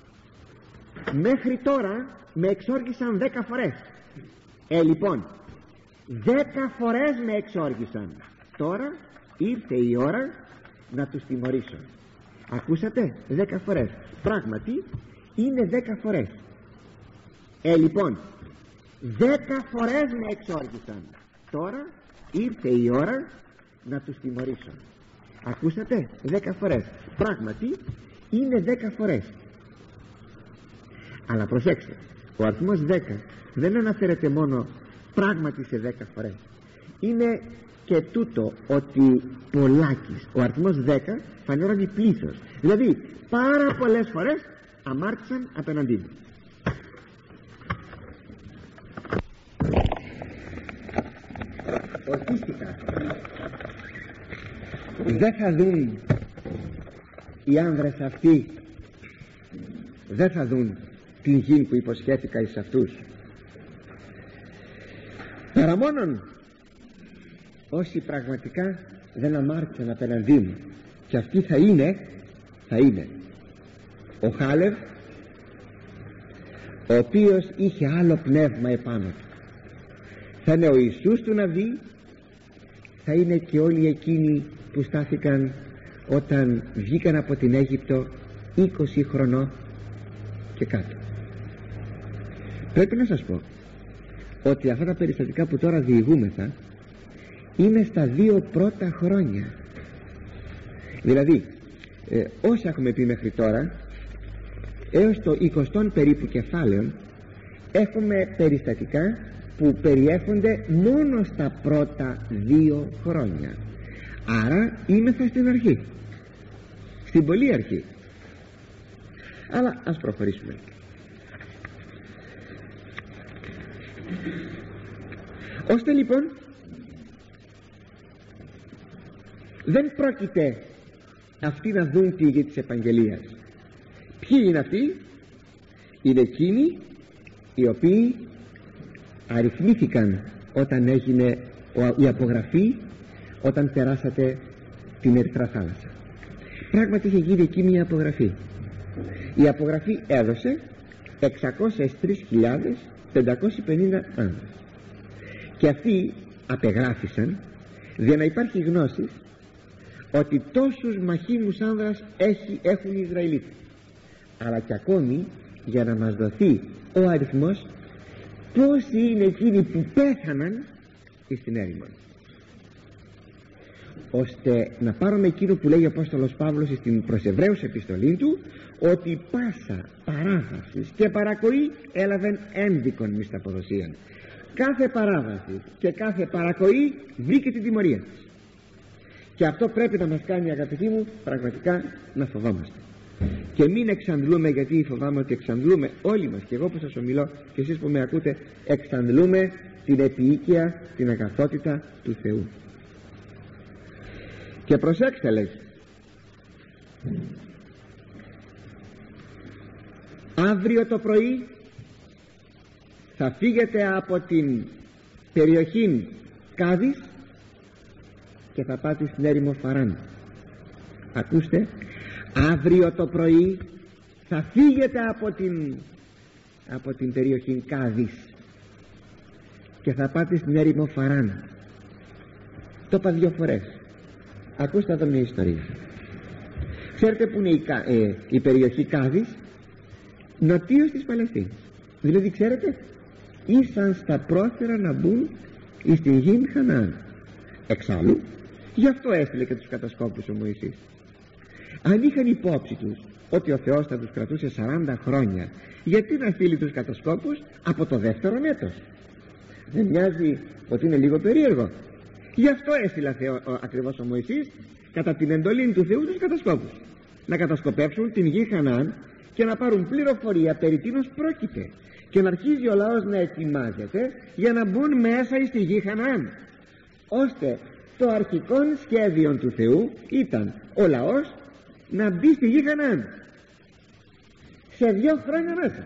Μέχρι τώρα με εξόργησαν δέκα φορές. Ε λοιπόν, δέκα φορές με εξόργησαν. Τώρα ήρθε η ώρα να τους τιμωρήσω. Ακούσατε, δέκα φορές. Πράγματι είναι δέκα φορές. Ε λοιπόν, δέκα φορές με εξόργησαν. Τώρα ήρθε η ώρα να τους τιμωρήσω. Ακούσατε, δέκα φορές. Πράγματι είναι δέκα φορές. Αλλά προσέξτε, ο αριθμός δέκα δεν αναφέρεται μόνο πράγματι σε δέκα φορές. Είναι και τούτο ότι πολλάκις, ο αριθμός δέκα φανέρωνει πλήθος. Δηλαδή πάρα πολλές φορές αμάρτησαν απέναντί μου. Ορκίστηκα. Δεν θα δουν οι άνδρες αυτοί, δεν θα δουν την γη που υποσχέθηκα εις αυτούς. παρά μόνον όσοι πραγματικά δεν αμάρτησαν απέναντί μου, και αυτοί θα είναι θα είναι ο Χάλευ, ο οποίος είχε άλλο πνεύμα επάνω του, θα είναι ο Ιησούς του Ναβί, θα είναι και όλοι εκείνοι που στάθηκαν όταν βγήκαν από την Αίγυπτο είκοσι χρονών και κάτω. Πρέπει να σας πω ότι αυτά τα περιστατικά που τώρα διηγούμεθα είναι στα δύο πρώτα χρόνια. Δηλαδή ε, όσα έχουμε πει μέχρι τώρα, έως το εικοστό περίπου κεφάλαιο, έχουμε περιστατικά που περιέχονται μόνο στα πρώτα δύο χρόνια. Άρα είμεθα στην αρχή, στην πολύ αρχή. Αλλά ας προχωρήσουμε. Ώστε λοιπόν δεν πρόκειται αυτοί να δουν τη γη της Επαγγελίας. Ποιοι είναι αυτοί? Είναι εκείνοι οι οποίοι αριθμήθηκαν όταν έγινε η απογραφή, όταν περάσατε την Ερυθρά θάλασσα. Πράγματι είχε γίνει εκεί μια απογραφή. Η απογραφή έδωσε εξακόσιες τρεις χιλιάδες πεντακόσιοι πενήντα άνδρες, και αυτοί απεγράφησαν για να υπάρχει γνώση ότι τόσους μαχήμους άνδρας έχει, έχουν οι Ισραηλίτες, αλλά και ακόμη για να μας δοθεί ο αριθμός πόσοι είναι εκείνοι που πέθαναν στην έρημο, ώστε να πάρουμε εκείνο που λέει ο Απόστολος Παύλος στην προς Εβραίους επιστολή του, ότι πάσα παράβαση και παρακοή έλαβεν ένδικον μισθαποδοσίαν. Κάθε παράβαση και κάθε παρακοή βρήκε την τιμωρία της, και αυτό πρέπει να μας κάνει, αγαπητοί μου, πραγματικά να φοβόμαστε και μην εξαντλούμε, γιατί φοβάμαι ότι εξαντλούμε όλοι μας, και εγώ που σας ομιλώ και εσείς που με ακούτε, εξαντλούμε την επίοικια, την αγαθότητα του Θεού. Και προσέξτε, λέει, αύριο το πρωί θα φύγετε από την περιοχή Κάδης και θα πάτε στην έρημο Φαράν. Ακούστε, αύριο το πρωί θα φύγετε από την από την περιοχή Κάδης και θα πάτε στην έρημο Φαράν. Το είπα δύο φορές. Ακούστε εδώ μια ιστορία. Ξέρετε που είναι η, ε, η περιοχή Κάδης? Νοτίως της Παλαιστίνης. Δηλαδή ξέρετε, ήσαν στα πρόθυρα να μπουν στην γη Χαναάν. Εξάλλου γι' αυτό έστειλε και τους κατασκόπους ο Μωυσής. Αν είχαν υπόψη τους ότι ο Θεός θα τους κρατούσε σαράντα χρόνια, γιατί να στείλει τους κατασκόπους από το δεύτερο έτος? Δεν μοιάζει ότι είναι λίγο περίεργο? Γι' αυτό έστειλε Θεό, ακριβώς ο Μωυσής, κατά την εντολή του Θεού, τους κατασκόπους να κατασκοπεύσουν την γη Χαναάν και να πάρουν πληροφορία περί τίνος πρόκειται, και να αρχίζει ο λαός να ετοιμάζεται για να μπουν μέσα στη γη Χαναάν, ώστε το αρχικό σχέδιο του Θεού ήταν ο λαός να μπει στη γη Χαναάν σε δύο χρόνια μέσα.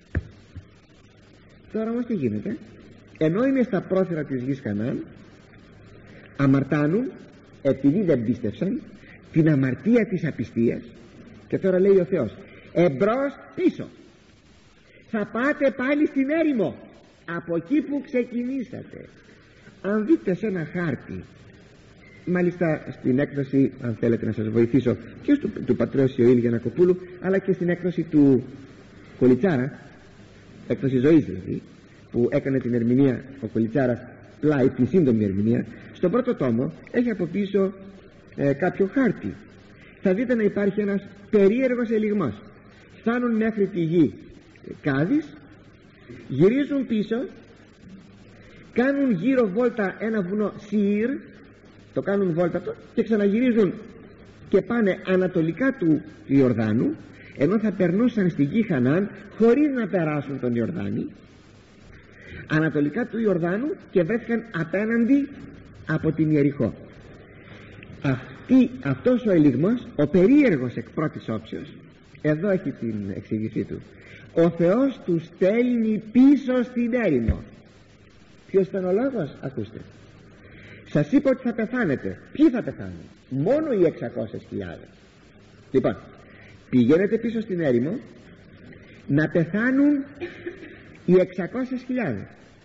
Τώρα όμως τι γίνεται? Ενώ είναι στα πρόθυρα της γης Χαναάν, αμαρτάνουν επειδή δεν πίστευσαν την αμαρτία της απιστίας, και τώρα λέει ο Θεός, εμπρός πίσω θα πάτε πάλι στην έρημο από εκεί που ξεκινήσατε. Αν δείτε σε ένα χάρτη, μάλιστα στην έκδοση, αν θέλετε να σας βοηθήσω, και στο, του πατρός Ιωήλ Γιαννακοπούλου, αλλά και στην έκδοση του Κολιτσάρα, έκδοση ζωής δηλαδή, που έκανε την ερμηνεία ο Κολιτσάρας πλάι, τη σύντομη ερμηνεία, στον πρώτο τόμο έχει από πίσω ε, κάποιο χάρτη. Θα δείτε να υπάρχει ένας περίεργος ελιγμός. Φτάνουν μέχρι τη γη Κάδης, γυρίζουν πίσω, κάνουν γύρω βόλτα ένα βουνό Σιήρ, το κάνουν βόλτα το, και ξαναγυρίζουν και πάνε ανατολικά του Ιορδάνου, ενώ θα περνούσαν στη γη Χαναάν χωρίς να περάσουν τον Ιορδάνη, ανατολικά του Ιορδάνου, και βρέθηκαν απέναντι από την Ιεριχώ. Αυτή, αυτός ο ελιγμός, ο περίεργος εκ πρώτης όψεως, εδώ έχει την εξήγησή του. Ο Θεός τους στέλνει πίσω στην έρημο. Ποιος ήταν ο λόγος? Ακούστε, σας είπα ότι θα πεθάνετε. Ποιοι θα πεθάνουν? Μόνο οι εξακόσιες χιλιάδες. Λοιπόν, πηγαίνετε πίσω στην έρημο να πεθάνουν οι εξακόσιες χιλιάδες.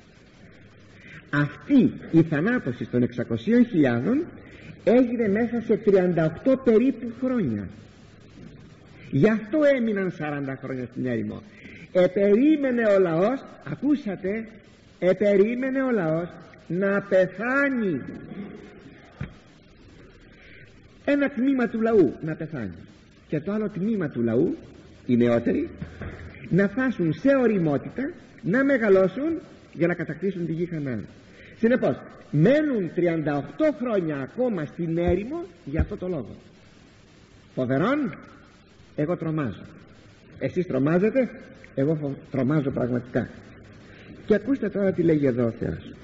Αυτή η θανάτωση των εξακοσίων χιλιάδων έγινε μέσα σε τριάντα οκτώ περίπου χρόνια. Γι' αυτό έμειναν σαράντα χρόνια στην έρημο. Επερίμενε ο λαός, ακούσατε, επερίμενε ο λαός να πεθάνει. Ένα τμήμα του λαού να πεθάνει και το άλλο τμήμα του λαού, οι νεότεροι, να φτάσουν σε οριμότητα, να μεγαλώσουν για να κατακτήσουν τη γη Χαναάν. Συνεπώς μένουν τριάντα οκτώ χρόνια ακόμα στην έρημο για αυτό το λόγο. Φοβερόν? Εγώ τρομάζω. Εσείς τρομάζετε? Εγώ φο... τρομάζω πραγματικά. Και ακούστε τώρα τι λέγει εδώ ο Θεός.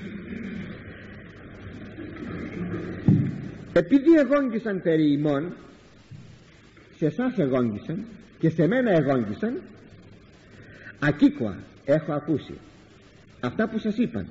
Επειδή εγόγγισαν περί ημών, σε εσάς εγόγγισαν και σε μένα εγόγγισαν, ακίκοα έχω ακούσει αυτά που σας είπαν.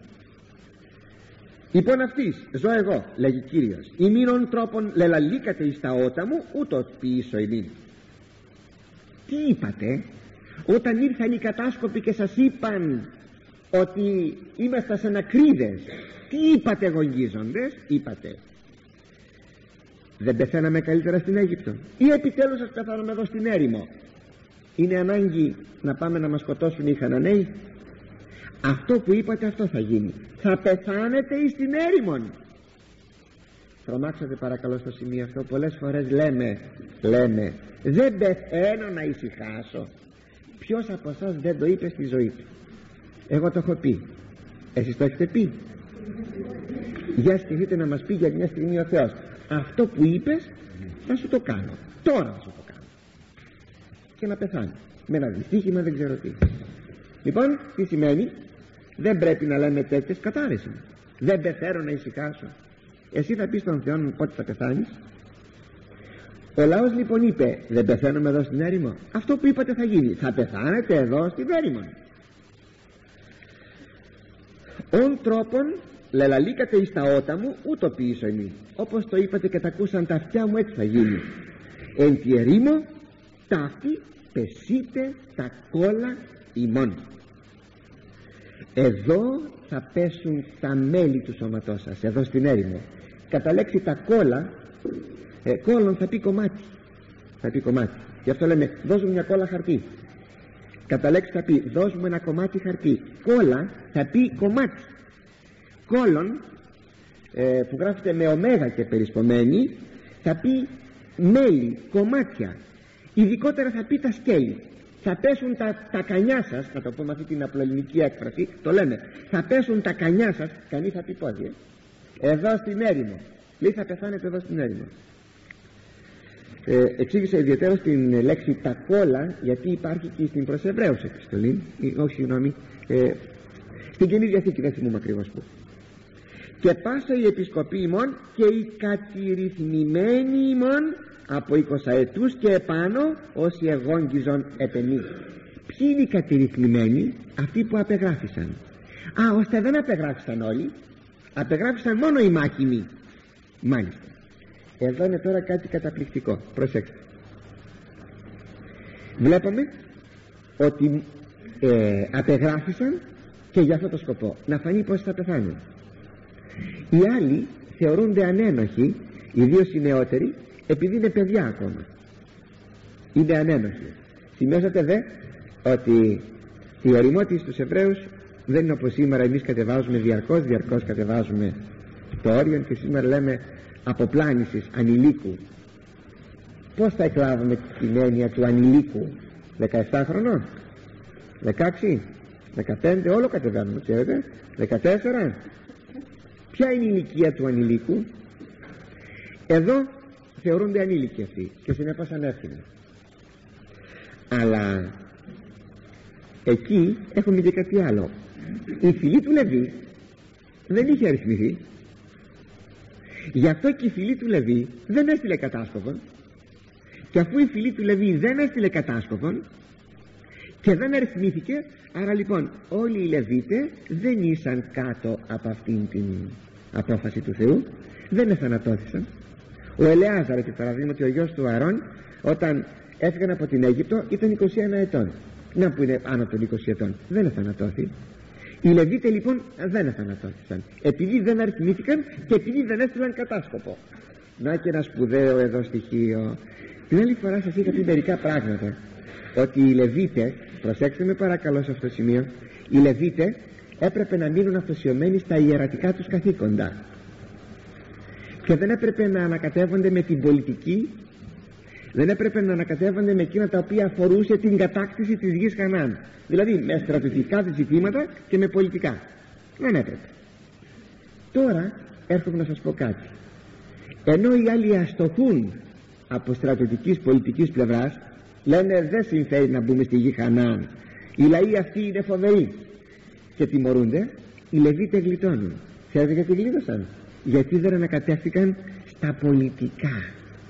Υπόν αυτής ζω εγώ, λέγει Κύριος, ημίνων τρόπων λελαλίκατε εις τα ότα μου, ούτως ποιήσω ημίν. Τι είπατε όταν ήρθαν οι κατάσκοποι και σας είπαν ότι είμαστε σαν ακρίδες? Τι είπατε γογγίζοντες? Είπατε, δεν πεθαίναμε καλύτερα στην Αίγυπτο? Ή επιτέλους σας πεθάνουμε εδώ στην έρημο? Είναι ανάγκη να πάμε να μας σκοτώσουν οι Χαναναίοι? Αυτό που είπατε, αυτό θα γίνει. Θα πεθάνετε εις την έρημον. Τρομάξατε παρακαλώ στο σημείο αυτό. Πολλές φορές λέμε, λέμε δεν πεθαίνω να ησυχάσω. Ποιος από εσάς δεν το είπε στη ζωή του? Εγώ το έχω πει. Εσείς το έχετε πει? Για σκεφτείτε να μας πει για μια στιγμή ο Θεός, αυτό που είπες θα σου το κάνω, τώρα θα σου το κάνω, και να πεθάνει με ένα δυστύχημα, δεν ξέρω τι. Λοιπόν, τι σημαίνει? Δεν πρέπει να λέμε τέτοιες κατάρρες. Δεν πεθαίνω να ησυχάσω. Εσύ θα πεις στον Θεό πότε θα πεθάνεις? Ο λαός λοιπόν είπε, δεν πεθαίνουμε εδώ στην έρημο? Αυτό που είπατε θα γίνει. Θα πεθάνετε εδώ στην έρημο. Ον τρόπον λελαλίκατε εις τα ότα μου, ούτω ποιήσω εμείς. Όπως το είπατε και τα ακούσαν τα αυτιά μου, έτσι θα γίνει. Εν τη ερήμο ταύτη πεσείτε τα κόλλα ημών. Εδώ θα πέσουν τα μέλη του σώματός σας, εδώ στην έρημο. Κατά λέξη τα κόλλα, ε, κόλλον θα πει κομμάτι, θα πει κομμάτι. Γι' αυτό λέμε δώσ' μου μια κόλλα χαρτί. Κατά λέξη θα πει δώσ' μου ένα κομμάτι χαρτί. Κόλλα θα πει κομμάτι. Κόλλον, ε, που γράφεται με ωμέγα και περισπομένη, θα πει μέλη, κομμάτια. Ειδικότερα θα πει τα σκέλη. Θα πέσουν τα, τα κανιά σας, να το πούμε αυτή την απλοελληνική έκφραση, το λέμε, θα πέσουν τα κανιά σας, κανεί θα πει πόδι, ε? Εδώ στην έρημο. Λέει θα πεθάνετε εδώ στην έρημο. Ε, εξήγησα ιδιαίτερα στην λέξη τα κόλλα, γιατί υπάρχει και στην προς Εβραίους επιστολή, ε, όχι συγγνώμη, ε, στην Καινή Διαθήκη, δεν θυμούμαι ακριβώς που. Και πάσα η επισκοπή ημών και οι κατηρυθμημένοι ημών από εικοσαετούς και επάνω όσοι εγόγγιζον επενή. Ποιοι είναι οι κατηρυθμημένοι? Αυτοί που απεγράφησαν. Α, ώστε δεν απεγράφησαν όλοι, απεγράφησαν μόνο οι μάκημοι. Μάλιστα. Εδώ είναι τώρα κάτι καταπληκτικό. Προσέξτε. Βλέπουμε ότι ε, απεγράφησαν και για αυτό το σκοπό, να φανεί πως θα πεθάνουν. Οι άλλοι θεωρούνται ανένοχοι, ιδίως οι νεότεροι, επειδή είναι παιδιά ακόμα. Είναι ανένοχοι. Σημειώσατε δε ότι η ωριμότητα στους Εβραίους δεν είναι όπως σήμερα. Εμείς κατεβάζουμε διαρκώς, διαρκώς κατεβάζουμε το όριο και σήμερα λέμε αποπλάνησης ανηλίκου. Πώς θα εκλάβουμε την έννοια του ανηλίκου? δεκαεπτά χρονών, δεκαέξι, δεκαπέντε, όλο κατεβαίνουμε, ξέρετε, δεκατέσσερα. Ποια είναι η ηλικία του ανηλίκου? Εδώ θεωρούνται ανήλικοι αυτοί και συνέπως ανεύθυνοι. Αλλά εκεί έχουμε και κάτι άλλο. Η φυλή του Λεβί δεν είχε αριθμηθεί. Γι' αυτό και η φυλή του Λεβί δεν έστειλε κατάσκοπον. Και αφού η φυλή του Λεβί δεν έστειλε κατάσκοπον και δεν αριθμήθηκε. Άρα λοιπόν όλοι οι Λεβίτες δεν ήσαν κάτω από αυτήν την απόφαση του Θεού, δεν εθανατώθησαν. Ο Ελεάζαρ, και παραδείγματι ο γιος του Αρών, όταν έφυγαν από την Αίγυπτο ήταν είκοσι ένα ετών, να που είναι άνω των είκοσι ετών, δεν εθανατώθη. Οι Λεβίτες λοιπόν δεν εθανατώθησαν επειδή δεν αριθμήθηκαν και επειδή δεν έστειλαν κατάσκοπο. Να και ένα σπουδαίο εδώ στοιχείο. Την άλλη φορά σας είχα πει μερικά πράγματα, ότι οι Λεβίτες, προσέξτε με παρακαλώ σε αυτό το σημείο, οι Λεβίτες έπρεπε να μείνουν αφοσιωμένοι στα ιερατικά τους καθήκοντα και δεν έπρεπε να ανακατεύονται με την πολιτική, δεν έπρεπε να ανακατεύονται με εκείνα τα οποία αφορούσε την κατάκτηση της γης Χαναάν, δηλαδή με στρατιωτικά ζητήματα και με πολιτικά. Δεν έπρεπε. Τώρα έρχομαι να σας πω κάτι. Ενώ οι άλλοι αστοχούν από στρατιωτικής πολιτικής πλευράς, λένε δεν συμφέρει να μπούμε στη γη Χαναάν, οι λαοί αυτοί είναι φοβεροί και τιμωρούνται, οι Λεβίτες γλιτώνουν. Ξέρετε γιατί γλίτωσαν? Γιατί δεν ανακατεύθηκαν στα πολιτικά.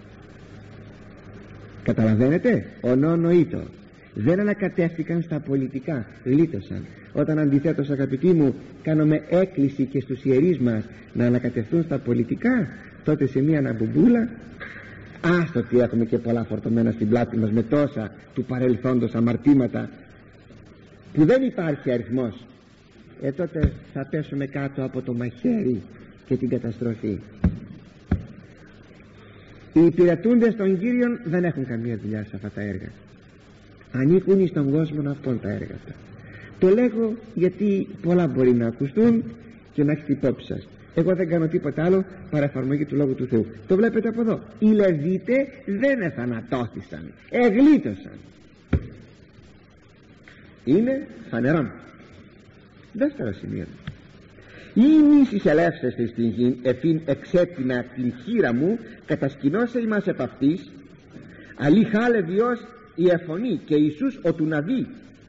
Καταλαβαίνετε? Ονόνοήτο. Δεν ανακατεύθηκαν στα πολιτικά, γλίτωσαν. Όταν αντιθέτως, αγαπητοί μου, κάνουμε έκκληση και στους ιερείς μας να ανακατευθούν στα πολιτικά, τότε σε μία αναμπουμπούλα, άστο ότι έχουμε και πολλά φορτωμένα στην πλάτη μας με τόσα του παρελθόντος αμαρτήματα που δεν υπάρχει αριθμός, ε τότε θα πέσουμε κάτω από το μαχαίρι και την καταστροφή. Οι υπηρετούντες των Κύριων δεν έχουν καμία δουλειά σε αυτά τα έργα, ανήκουν στον κόσμο αυτών τα έργα αυτά. Το λέγω γιατί πολλά μπορεί να ακουστούν και να έχετε υπόψη σας. Εγώ δεν κάνω τίποτα άλλο παρά εφαρμογή του Λόγου του Θεού. Το βλέπετε από εδώ. Οι Λεβίτες δεν εθανατώθησαν, εγλίτωσαν. Είναι φανερόν. Δεύτερο σημείο. Ή μη συσελεύσεστε στην γη, εφήν εξέτεινα την χείρα μου, κατασκηνώσε ημάς επ' αυτής, αλή χάλε διός η εφωνή και Ιησούς ο του Ναβί.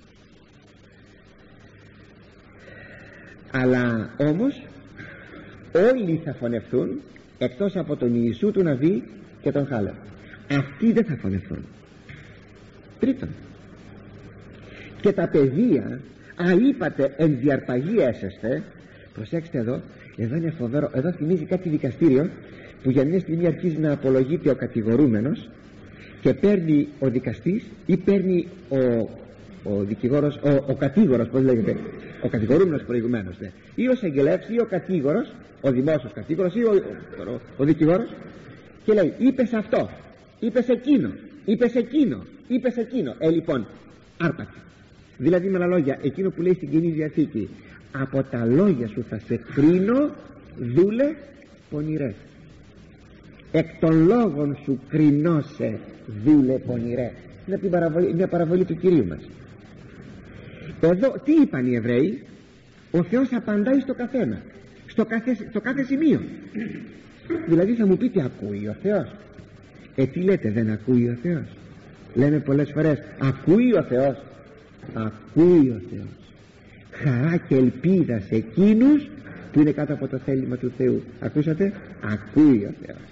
Αλλά όμως όλοι θα φωνευθούν εκτός από τον Ιησού του Ναβί και τον Χάλε. Αυτοί δεν θα φωνευθούν. Τρίτον, και τα παιδεία, α είπατε εν διαρπαγή έσεστε. Προσέξτε εδώ, εδώ είναι φοβερό. Εδώ θυμίζει κάτι δικαστήριο που για μια στιγμή αρχίζει να απολογείται ο κατηγορούμενος και παίρνει ο δικαστής ή παίρνει ο, ο δικηγόρος, ο, ο κατήγορος, πώς λέγεται, ο κατηγορούμενος προηγουμένως, ναι, ή ο εισαγγελέας ή ο κατήγορος, ο δημόσιος κατήγορος ή ο, ο, ο, ο δικηγόρος, και λέει είπες αυτό, είπες εκείνο, είπες εκείνο, είπες εκείνο. Ε λοιπόν άρπατη. Δηλαδή με άλλα λόγια, εκείνο που λέει στην Καινή Διαθήκη, από τα λόγια σου θα σε κρίνω, δούλε πονηρέ. Εκ των λόγων σου κρινώσε, δούλε πονηρέ. Είναι την παραβολή, μια παραβολή του Κυρίου μας. Εδώ τι είπαν οι Εβραίοι? Ο Θεός απαντάει στο καθένα, στο κάθε, στο κάθε σημείο. Δηλαδή θα μου πείτε, ακούει ο Θεός? Ε τι λέτε, δεν ακούει ο Θεός? Λέμε πολλές φορές, ακούει ο Θεός. Ακούει ο Θεός. Χαρά και ελπίδα σε εκείνους που είναι κάτω από το θέλημα του Θεού. Ακούσατε? Ακούει ο Θεός.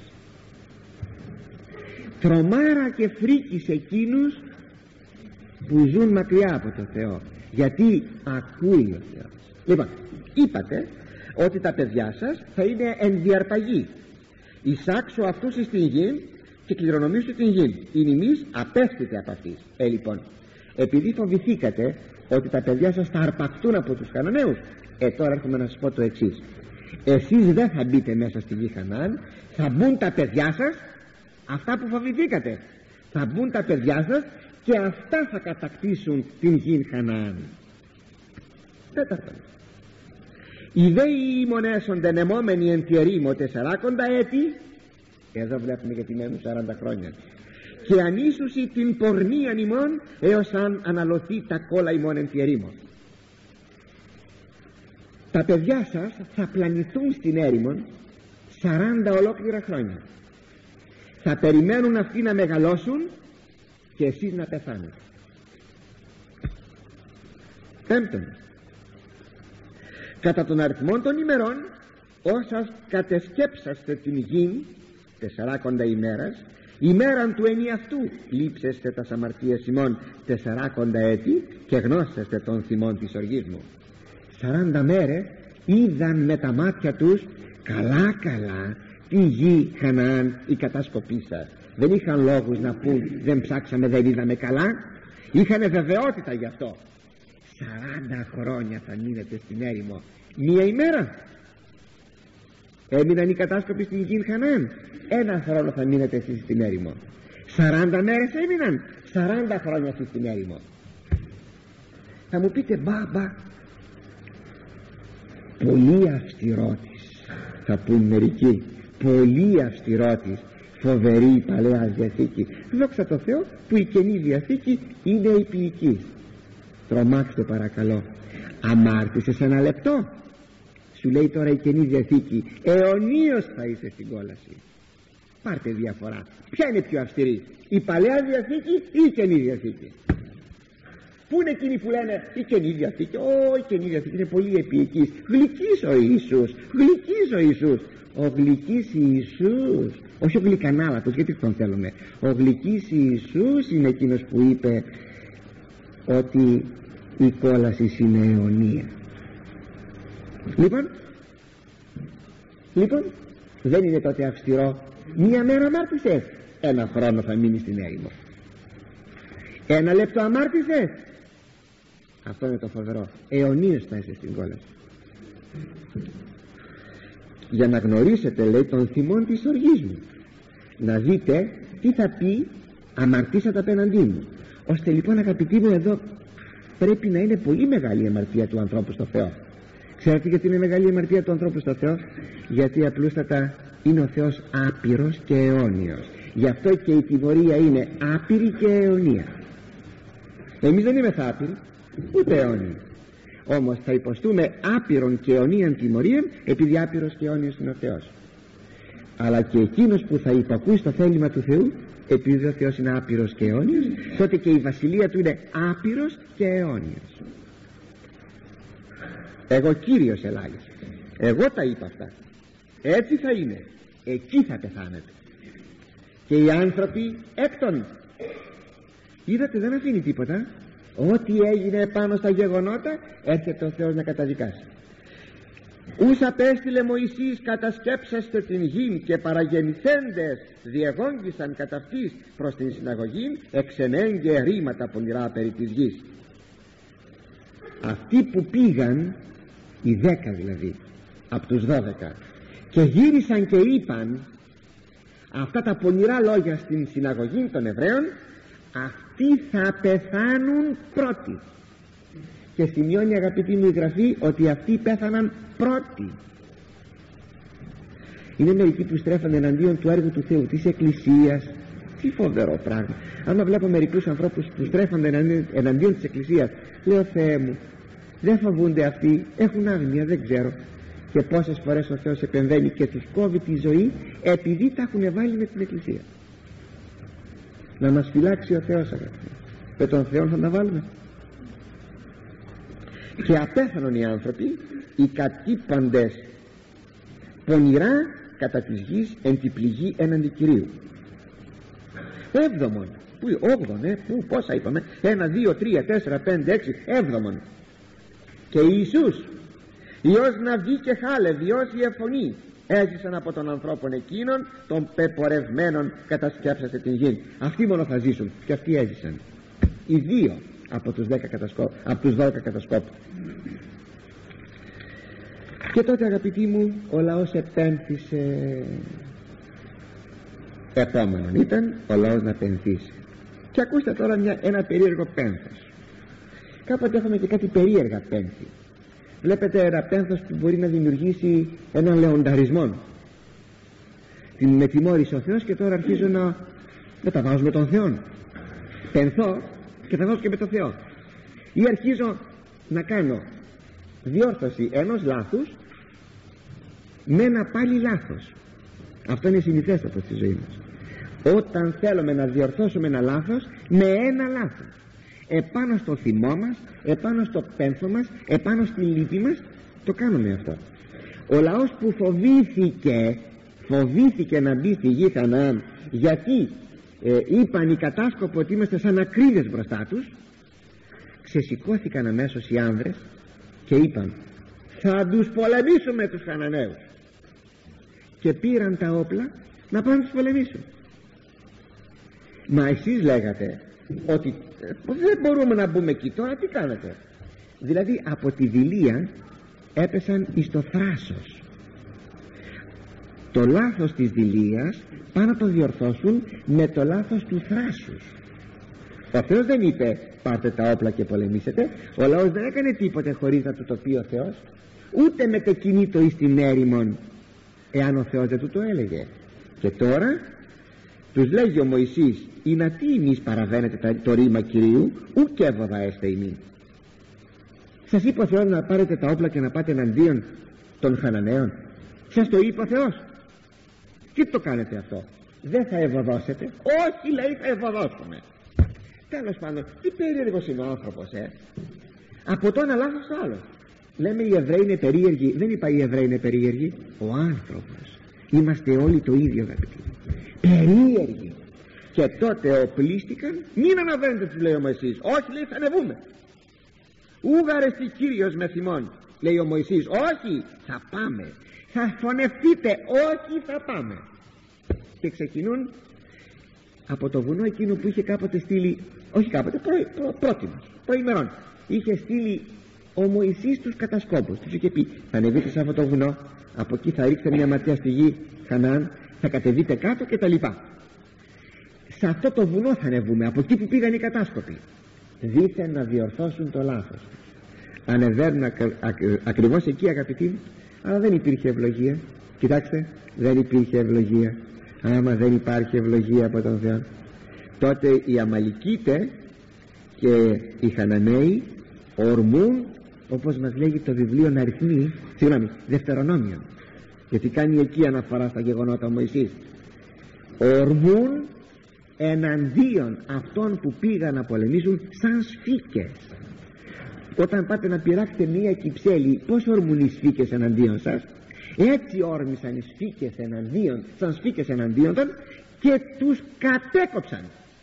Τρομάρα και φρίκη σε εκείνους που ζουν μακριά από το Θεό, γιατί ακούει ο Θεός. Λοιπόν, είπατε ότι τα παιδιά σας θα είναι εν διαρπαγή. Εισάξω αυτούς εις την γη και κληρονομήσου την γη. Η νημής απέφτεται από αυτής. Ε λοιπόν, επειδή φοβηθήκατε ότι τα παιδιά σας θα αρπακτούν από τους Χαναναίους, ε τώρα έρχομαι να σας πω το εξής. Εσείς δεν θα μπείτε μέσα στη γη Χαναάν, θα μπουν τα παιδιά σας, αυτά που φοβηθήκατε. Θα μπουν τα παιδιά σας και αυτά θα κατακτήσουν την γη Χαναάν. Τέταρτον, οι δέοι μονέσονται νεμόμενοι εν τη ερήμο τεσσαράκοντα έτη, εδώ βλέπουμε γιατί μένουν σαράντα χρόνια, και ανίσουσι την πορνείαν ημών έως αν αναλωθεί τα κόλλα ημών εν τη ερήμο. Τα παιδιά σας θα πλανηθούν στην έρημον σαράντα ολόκληρα χρόνια. Θα περιμένουν αυτοί να μεγαλώσουν και εσείς να πεθάνετε. Πέμπτον, κατά τον αριθμό των ημερών όσας κατεσκέψαστε την γη τεσσαράκοντα ημέρας, ημέραν του ενιαυτού λείψεστε τα αμαρτίες ημών τεσσαράκοντα έτη και γνώσεστε των θυμών της οργής μου. Σαράντα μέρες είδαν με τα μάτια τους καλά καλά τη γη Χαναάν η κατασκοπή σας. Δεν είχαν λόγους να πούν δεν ψάξαμε, δεν είδαμε καλά. Είχανε βεβαιότητα γι' αυτό. Σαράντα χρόνια θα μείνετε στην έρημο, μία ημέρα έμειναν οι κατάσκοποι στην γη Χαναάν. Ένα χρόνο θα μείνετε εσείς στην έρημο. Σαράντα μέρες έμειναν, σαράντα χρόνια εσείς στην έρημο. Θα μου πείτε μπα πολύ αυστηρότης, θα πούν μερικοί, πολύ αυστηρότης, φοβερή η Παλαιά Διαθήκη. Δόξα τω Θεώ που η Καινή Διαθήκη είναι υπηικής. Τρομάξτε παρακαλώ, αμάρτησες ένα λεπτό, σου λέει τώρα η Καινή Διαθήκη, αιωνίως θα είσαι στην κόλαση. Πάρτε διαφορά, ποια είναι πιο αυστηρή, η Παλαιά Διαθήκη ή η Καινή Διαθήκη? Πού είναι εκείνοι που λένε η Καινή Διαθήκη? Ω, η Καινή Διαθήκη είναι πολύ επίοικης. Γλυκής ο Ιησούς, γλυκής ο Ιησούς. Ο γλυκής Ιησούς, όχι ο γλυκανάλατος, γιατί τον θέλουμε. Ο γλυκής Ιησούς είναι εκείνος που είπε ότι η κόλαση είναι αιωνία. Λοιπόν, λοιπόν, δεν είναι τότε αυστηρό. Μία μέρα αμάρτησες, ένα χρόνο θα μείνει στην έρημο. Ένα λεπτό αμάρτησες, αυτό είναι το φοβερό, αιωνίως θα είσαι στην κόλαση. Για να γνωρίσετε, λέει, τον θυμών της οργής μου, να δείτε τι θα πει αμαρτήσατε απέναντί μου. Ώστε λοιπόν, αγαπητοί μου, εδώ πρέπει να είναι πολύ μεγάλη η αμαρτία του ανθρώπου στο Θεό. Ξέρετε γιατί είναι μεγάλη η αμαρτία του ανθρώπου στο Θεό? Γιατί απλούστατα είναι ο Θεός άπειρος και αιώνιος. Γι' αυτό και η τιμωρία είναι άπειρη και αιωνία. Εμείς δεν είμαστε άπειροι ούτε αιώνιοι, όμως θα υποστούμε άπειρον και αιωνίαν τιμωρίαν, επειδή άπειρος και αιώνιος είναι ο Θεός. Αλλά και εκείνος που θα υπακούει στο θέλημα του Θεού, επειδή ο Θεός είναι άπειρος και αιώνιος, τότε και η βασιλεία του είναι άπειρος και αιώνιος. Εγώ Κύριος ελάλησα, εγώ τα είπα αυτά, έτσι θα είναι, εκεί θα πεθάνετε. Και οι άνθρωποι έκτον, είδατε, δεν αφήνει τίποτα. Ό,τι έγινε πάνω στα γεγονότα έρχεται ο Θεός να καταδικάσει. Ούς απέστειλε Μωυσής κατασκέψαστε την γην και παραγεννηθέντες διεγόγγισαν κατά αυτής προς την συναγωγήν εξενέγγε ρήματα πονηρά περί της γης. Αυτοί που πήγαν, οι δέκα δηλαδή από τους δώδεκα, και γύρισαν και είπαν αυτά τα πονηρά λόγια στην συναγωγή των Εβραίων, αυτοί θα πεθάνουν πρώτοι. Και σημειώνει, αγαπητή μου, η Γραφή ότι αυτοί πέθαναν πρώτοι. Είναι μερικοί που στρέφονται εναντίον του έργου του Θεού, της Εκκλησίας. Τι φοβερό πράγμα. Άμα βλέπω μερικούς ανθρώπους που στρέφονται εναντίον, εναντίον της Εκκλησίας, λέω, Θεέ μου, δεν φοβούνται αυτοί, έχουν άγνοια, δεν ξέρω. Και πόσες φορές ο Θεός επεμβαίνει και τους κόβει τη ζωή επειδή τα έχουν βάλει με την Εκκλησία. Να μας φυλάξει ο Θεός, αγαπητοί. Με τον Θεό θα τα βάλουμε. Και απέθανον οι άνθρωποι, οι κατοίπαντες πονηρά κατά της γης εν τη πληγή έναντι Κυρίου. Έβδομον, που, όγδον, ε, που, πόσα είπαμε, ένα, δύο, τρία, τέσσερα, πέντε, έξι, έβδομον. Και Ιησούς, Υιός Ναβί και Χάλευ, Υιός Ιεφωνή, έζησαν από τον ανθρώπων εκείνων των πεπορευμένων κατασκέψαστε την γη. Αυτοί μόνο θα ζήσουν, και αυτοί έζησαν. Οι δύο από τους δέκα κατασκόπους, από τους δώδεκα κατασκόπους. Και τότε, αγαπητοί μου, ο λαός επέμφυσε. Επόμενον ήταν ο λαός να πενθήσει. Και ακούστε τώρα μια, ένα περίεργο πένθος. Κάποτε έχουμε και κάτι περίεργα πένθη. Βλέπετε ένα πένθος που μπορεί να δημιουργήσει έναν λεονταρισμό. Την με τιμώρησε ο Θεός και τώρα αρχίζω να μεταβάζω με τον Θεό. Πενθώ και θα βάζω και με τον Θεό. Ή αρχίζω να κάνω διόρθωση ενός λάθους με ένα πάλι λάθος. Αυτό είναι συνηθέστατο στη ζωή μας. Όταν θέλουμε να διορθώσουμε ένα λάθος με ένα λάθος, επάνω στο θυμό μας, επάνω στο πένθο μας, επάνω στη λύπη μας, το κάνουμε αυτό. Ο λαός που φοβήθηκε φοβήθηκε να μπει στη γη Χαναάν, γιατί ε, είπαν οι κατάσκοποι ότι είμαστε σαν ακρίδες μπροστά τους, ξεσηκώθηκαν αμέσως οι άνδρες και είπαν θα τους πολεμήσουμε τους Χαναναίους, και πήραν τα όπλα να πάνε να τους πολεμήσουν. Μα εσείς λέγατε ότι δεν μπορούμε να μπούμε εκεί, τώρα τι κάνετε? Δηλαδή από τη δειλία έπεσαν εις το θράσος. Το λάθος της δειλίας πάνε να το διορθώσουν με το λάθος του θράσους. Ο Θεός δεν είπε πάρτε τα όπλα και πολεμήσετε. Ο λαός δεν έκανε τίποτε χωρίς να του το πει ο Θεός, ούτε μετεκινήτω εις την έρημον εάν ο Θεός δεν του το έλεγε. Και τώρα τους λέγει ο Μωυσής «Ή να τι εμείς παραβαίνετε το ρήμα Κυρίου, ουκ έβοδα έστε ημί». Σας είπε ο Θεός να πάρετε τα όπλα και να πάτε εναντίον των Χαναναίων? Σας το είπε ο Θεός? Τι το κάνετε αυτό? Δεν θα ευωδώσετε? Όχι, λέει, θα ευωδώσουμε. Τέλος πάντων, τι περίεργος είναι ο άνθρωπος, ε? Από το ένα λάθος το άλλο. Λέμε οι Εβραίοι είναι περίεργοι. Δεν είπα οι Εβραίοι είναι περίεργοι. Ο άνθρωπος. Είμαστε όλοι το ίδιο, αγαπητοί. Περίεργοι. Και τότε οπλίστηκαν. Μην αναβαίνετε, τους λέει ο Μωυσής. Όχι, λέει, θα ανεβούμε. Ούγαρεστη Κύριος με θυμών, λέει ο Μωυσής. Όχι, θα πάμε. Θα φωνευτείτε. Όχι, θα πάμε. Και ξεκινούν από το βουνό εκείνο που είχε κάποτε στείλει, όχι κάποτε, πρό, πρό, πρότιμος, προημερών, είχε στείλει ο Μωυσής τους κατασκόπους. Τους είχε πει θα ανεβείτε σε αυτό το βουνό, από εκεί θα ρίξετε μια ματιά στη γη Χαναάν, θα κατεβείτε κάτω και τα λοιπά. Σε αυτό το βουνό θα ανεβούμε, από εκεί που πήγαν οι κατάσκοποι, δήθεν να διορθώσουν το λάθος. Ανεβαίνουν ακ, ακ, ακριβώς εκεί, αγαπητοί, αλλά δεν υπήρχε ευλογία. Κοιτάξτε, δεν υπήρχε ευλογία. Άμα δεν υπάρχει ευλογία από τον Θεό, τότε οι Αμαλικίτες και οι Χαναναίοι ορμούν, όπως μας λέγει το βιβλίο Αριθμοί, συγγνώμη, Δευτερονόμιο, γιατί κάνει εκεί αναφορά στα γεγονότα ο Μωυσής, ορμούν εναντίον αυτών που πήγαν να πολεμήσουν σαν σφίκες. Όταν πάτε να πειράξετε μία κυψέλη, πώς ορμούν οι σφίκες εναντίον σας? Έτσι όρμησαν οι σφίκες εναντίον, σαν σφίκες εναντίον των, και τους κατέκοψαν.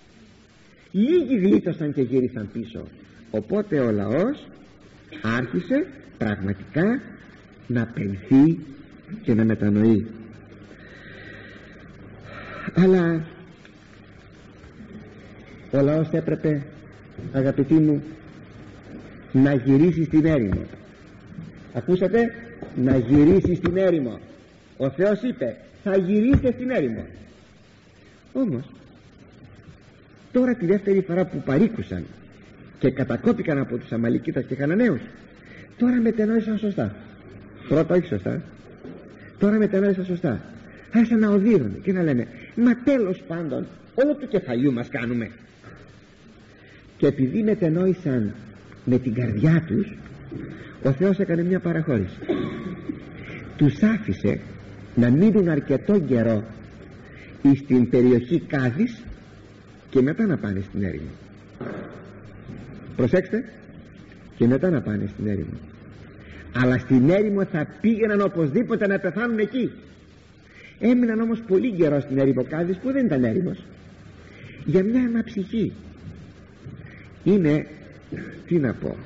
Λίγοι γλίτωσαν και γύρισαν πίσω. Οπότε ο λαός άρχισε πραγματικά να πενθεί και να μετανοεί. Αλλά ο λαός έπρεπε, αγαπητοί μου, να γυρίσει στην έρημο. Ακούσατε? Να γυρίσει στην έρημο. Ο Θεός είπε θα γυρίσετε στην έρημο. Όμως τώρα τη δεύτερη φορά που παρήκουσαν και κατακόπηκαν από τους Αμαλικίτες και Χαναναίους, τώρα μετενόησαν σωστά. Πρώτα όχι σωστά, τώρα μετενόησαν σωστά. Άρχισαν να οδύρουν και να λένε μα τέλος πάντων όλο του κεφαλιού μας κάνουμε. Και επειδή μετενόησαν με την καρδιά τους, ο Θεός έκανε μια παραχώρηση. Τους άφησε να μείνουν αρκετό καιρό στην περιοχή Κάδης και μετά να πάνε στην έρημο. Προσέξτε, και μετά να πάνε στην έρημο. Αλλά στην έρημο θα πήγαιναν οπωσδήποτε να πεθάνουν εκεί. Έμειναν όμως πολύ καιρό στην έρημο Κάδης, που δεν ήταν έρημος, για μια αναψυχή. Είναι, τι να πω,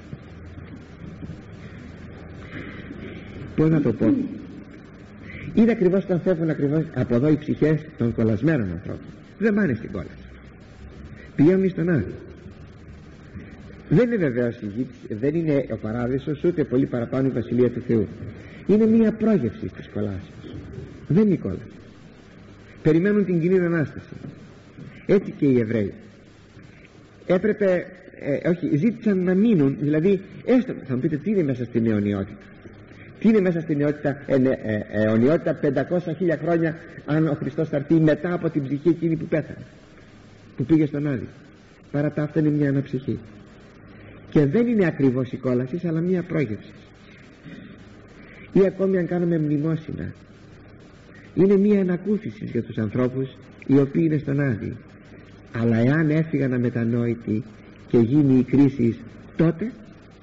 πώς να το πω, είναι ακριβώς όταν φεύγουν ακριβώς από εδώ οι ψυχές των κολλασμένων ανθρώπων. Δεν πάνε στην κόλαση, πηγαίνουν στον Άδη. Δεν είναι βεβαίως η γη, δεν είναι ο παράδεισος, ούτε πολύ παραπάνω η Βασιλεία του Θεού. Είναι μια πρόγευση της κολάσεως, δεν είναι η κόλαση. Περιμένουν την κοινή Ανάσταση. Έτσι και οι Εβραίοι έπρεπε, ε, όχι, ζήτησαν να μείνουν, δηλαδή έστω, θα μου πείτε τι είναι μέσα στην αιωνιότητα. Τι είναι μέσα στην αιωνιότητα, ε, ε, ε, αιωνιότητα πεντακόσια χίλια χρόνια, αν ο Χριστός θα έρθει μετά από την ψυχή εκείνη που πέθανε, που πήγε στον Άδη. Παρά τα αυτά είναι μια αναψυχή. Και δεν είναι ακριβώς η κόλαση, αλλά μια πρόγευση. Ή ακόμη αν κάνουμε μνημόσυνα, είναι μια ανακούφιση για τους ανθρώπους οι οποίοι είναι στον Άδη. Αλλά εάν έφυγαν αμετανόητοι και γίνει η κρίση, τότε,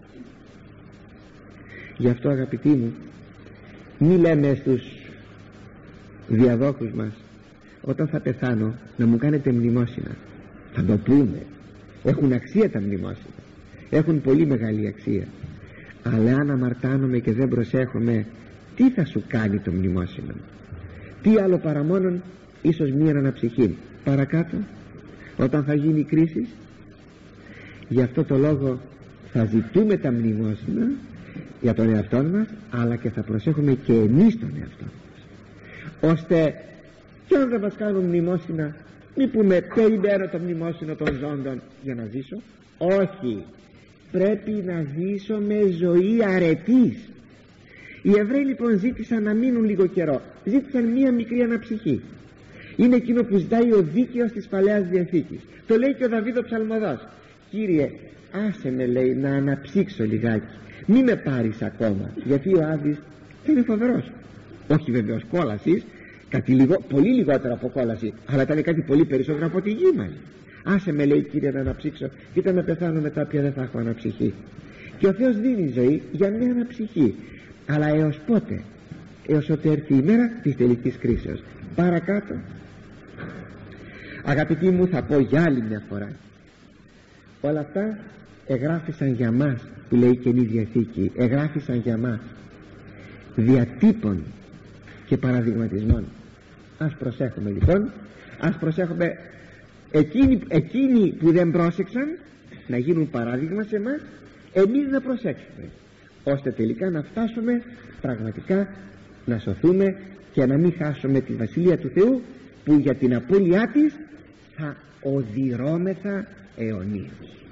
γι' αυτό αγαπητοί μου, μη λέμε στους διαδόχους μας όταν θα πεθάνω να μου κάνετε μνημόσυνα. Θα το πούμε, έχουν αξία τα μνημόσυνα, έχουν πολύ μεγάλη αξία, αλλά αν αμαρτάνομαι και δεν προσέχομαι, τι θα σου κάνει το μνημόσυνο? Τι άλλο παρά μόνον ίσως μία αναψυχή. Παρακάτω, όταν θα γίνει κρίση, γι' αυτό το λόγο θα ζητούμε τα μνημόσυνα για τον εαυτό μας, αλλά και θα προσέχουμε και εμείς τον εαυτό μας, ώστε κι αν δεν μας κάνουν μνημόσυνα, μη πούμε περιμένω το μνημόσυνο των ζώντων για να ζήσω. Όχι, πρέπει να ζήσω με ζωή αρετής. Οι Εβραίοι λοιπόν ζήτησαν να μείνουν λίγο καιρό, ζήτησαν μία μικρή αναψυχή. Είναι εκείνο που ζητάει ο δίκαιος της Παλαιάς Διαθήκης. Το λέει και ο Δαβίδ ο ψαλμοδός. Κύριε, άσε με, λέει, να αναψύξω λιγάκι, μη με πάρεις ακόμα, γιατί ο Άδης είναι φοβερός. Όχι βεβαίως κόλασης, κάτι λιγό, πολύ λιγότερο από κόλαση, αλλά ήταν κάτι πολύ περισσότερο από τη γη μας. Άσε με, λέει, Κύριε, να αναψύξω, κοίτα να πεθάνω μετά πια δεν θα έχω αναψυχή. Και ο Θεός δίνει ζωή για μια αναψυχή, αλλά έως πότε? Έως ότι έρθει η μέρα της τελικής κρίσεως. Παρακάτω, αγαπητοί μου, θα πω για άλλη μια φορά, όλα αυτά εγγράφησαν για μας, που λέει η Καινή Διαθήκη, εγγράφησαν για μας διατύπων και παραδειγματισμών. Ας προσέχουμε λοιπόν, ας προσέχουμε εκείνοι, εκείνοι που δεν πρόσεξαν να γίνουν παράδειγμα σε μας, εμείς να προσέξουμε, ώστε τελικά να φτάσουμε πραγματικά να σωθούμε και να μην χάσουμε τη Βασιλεία του Θεού, που για την απώλειά της θα οδυρώμεθα αιωνίως.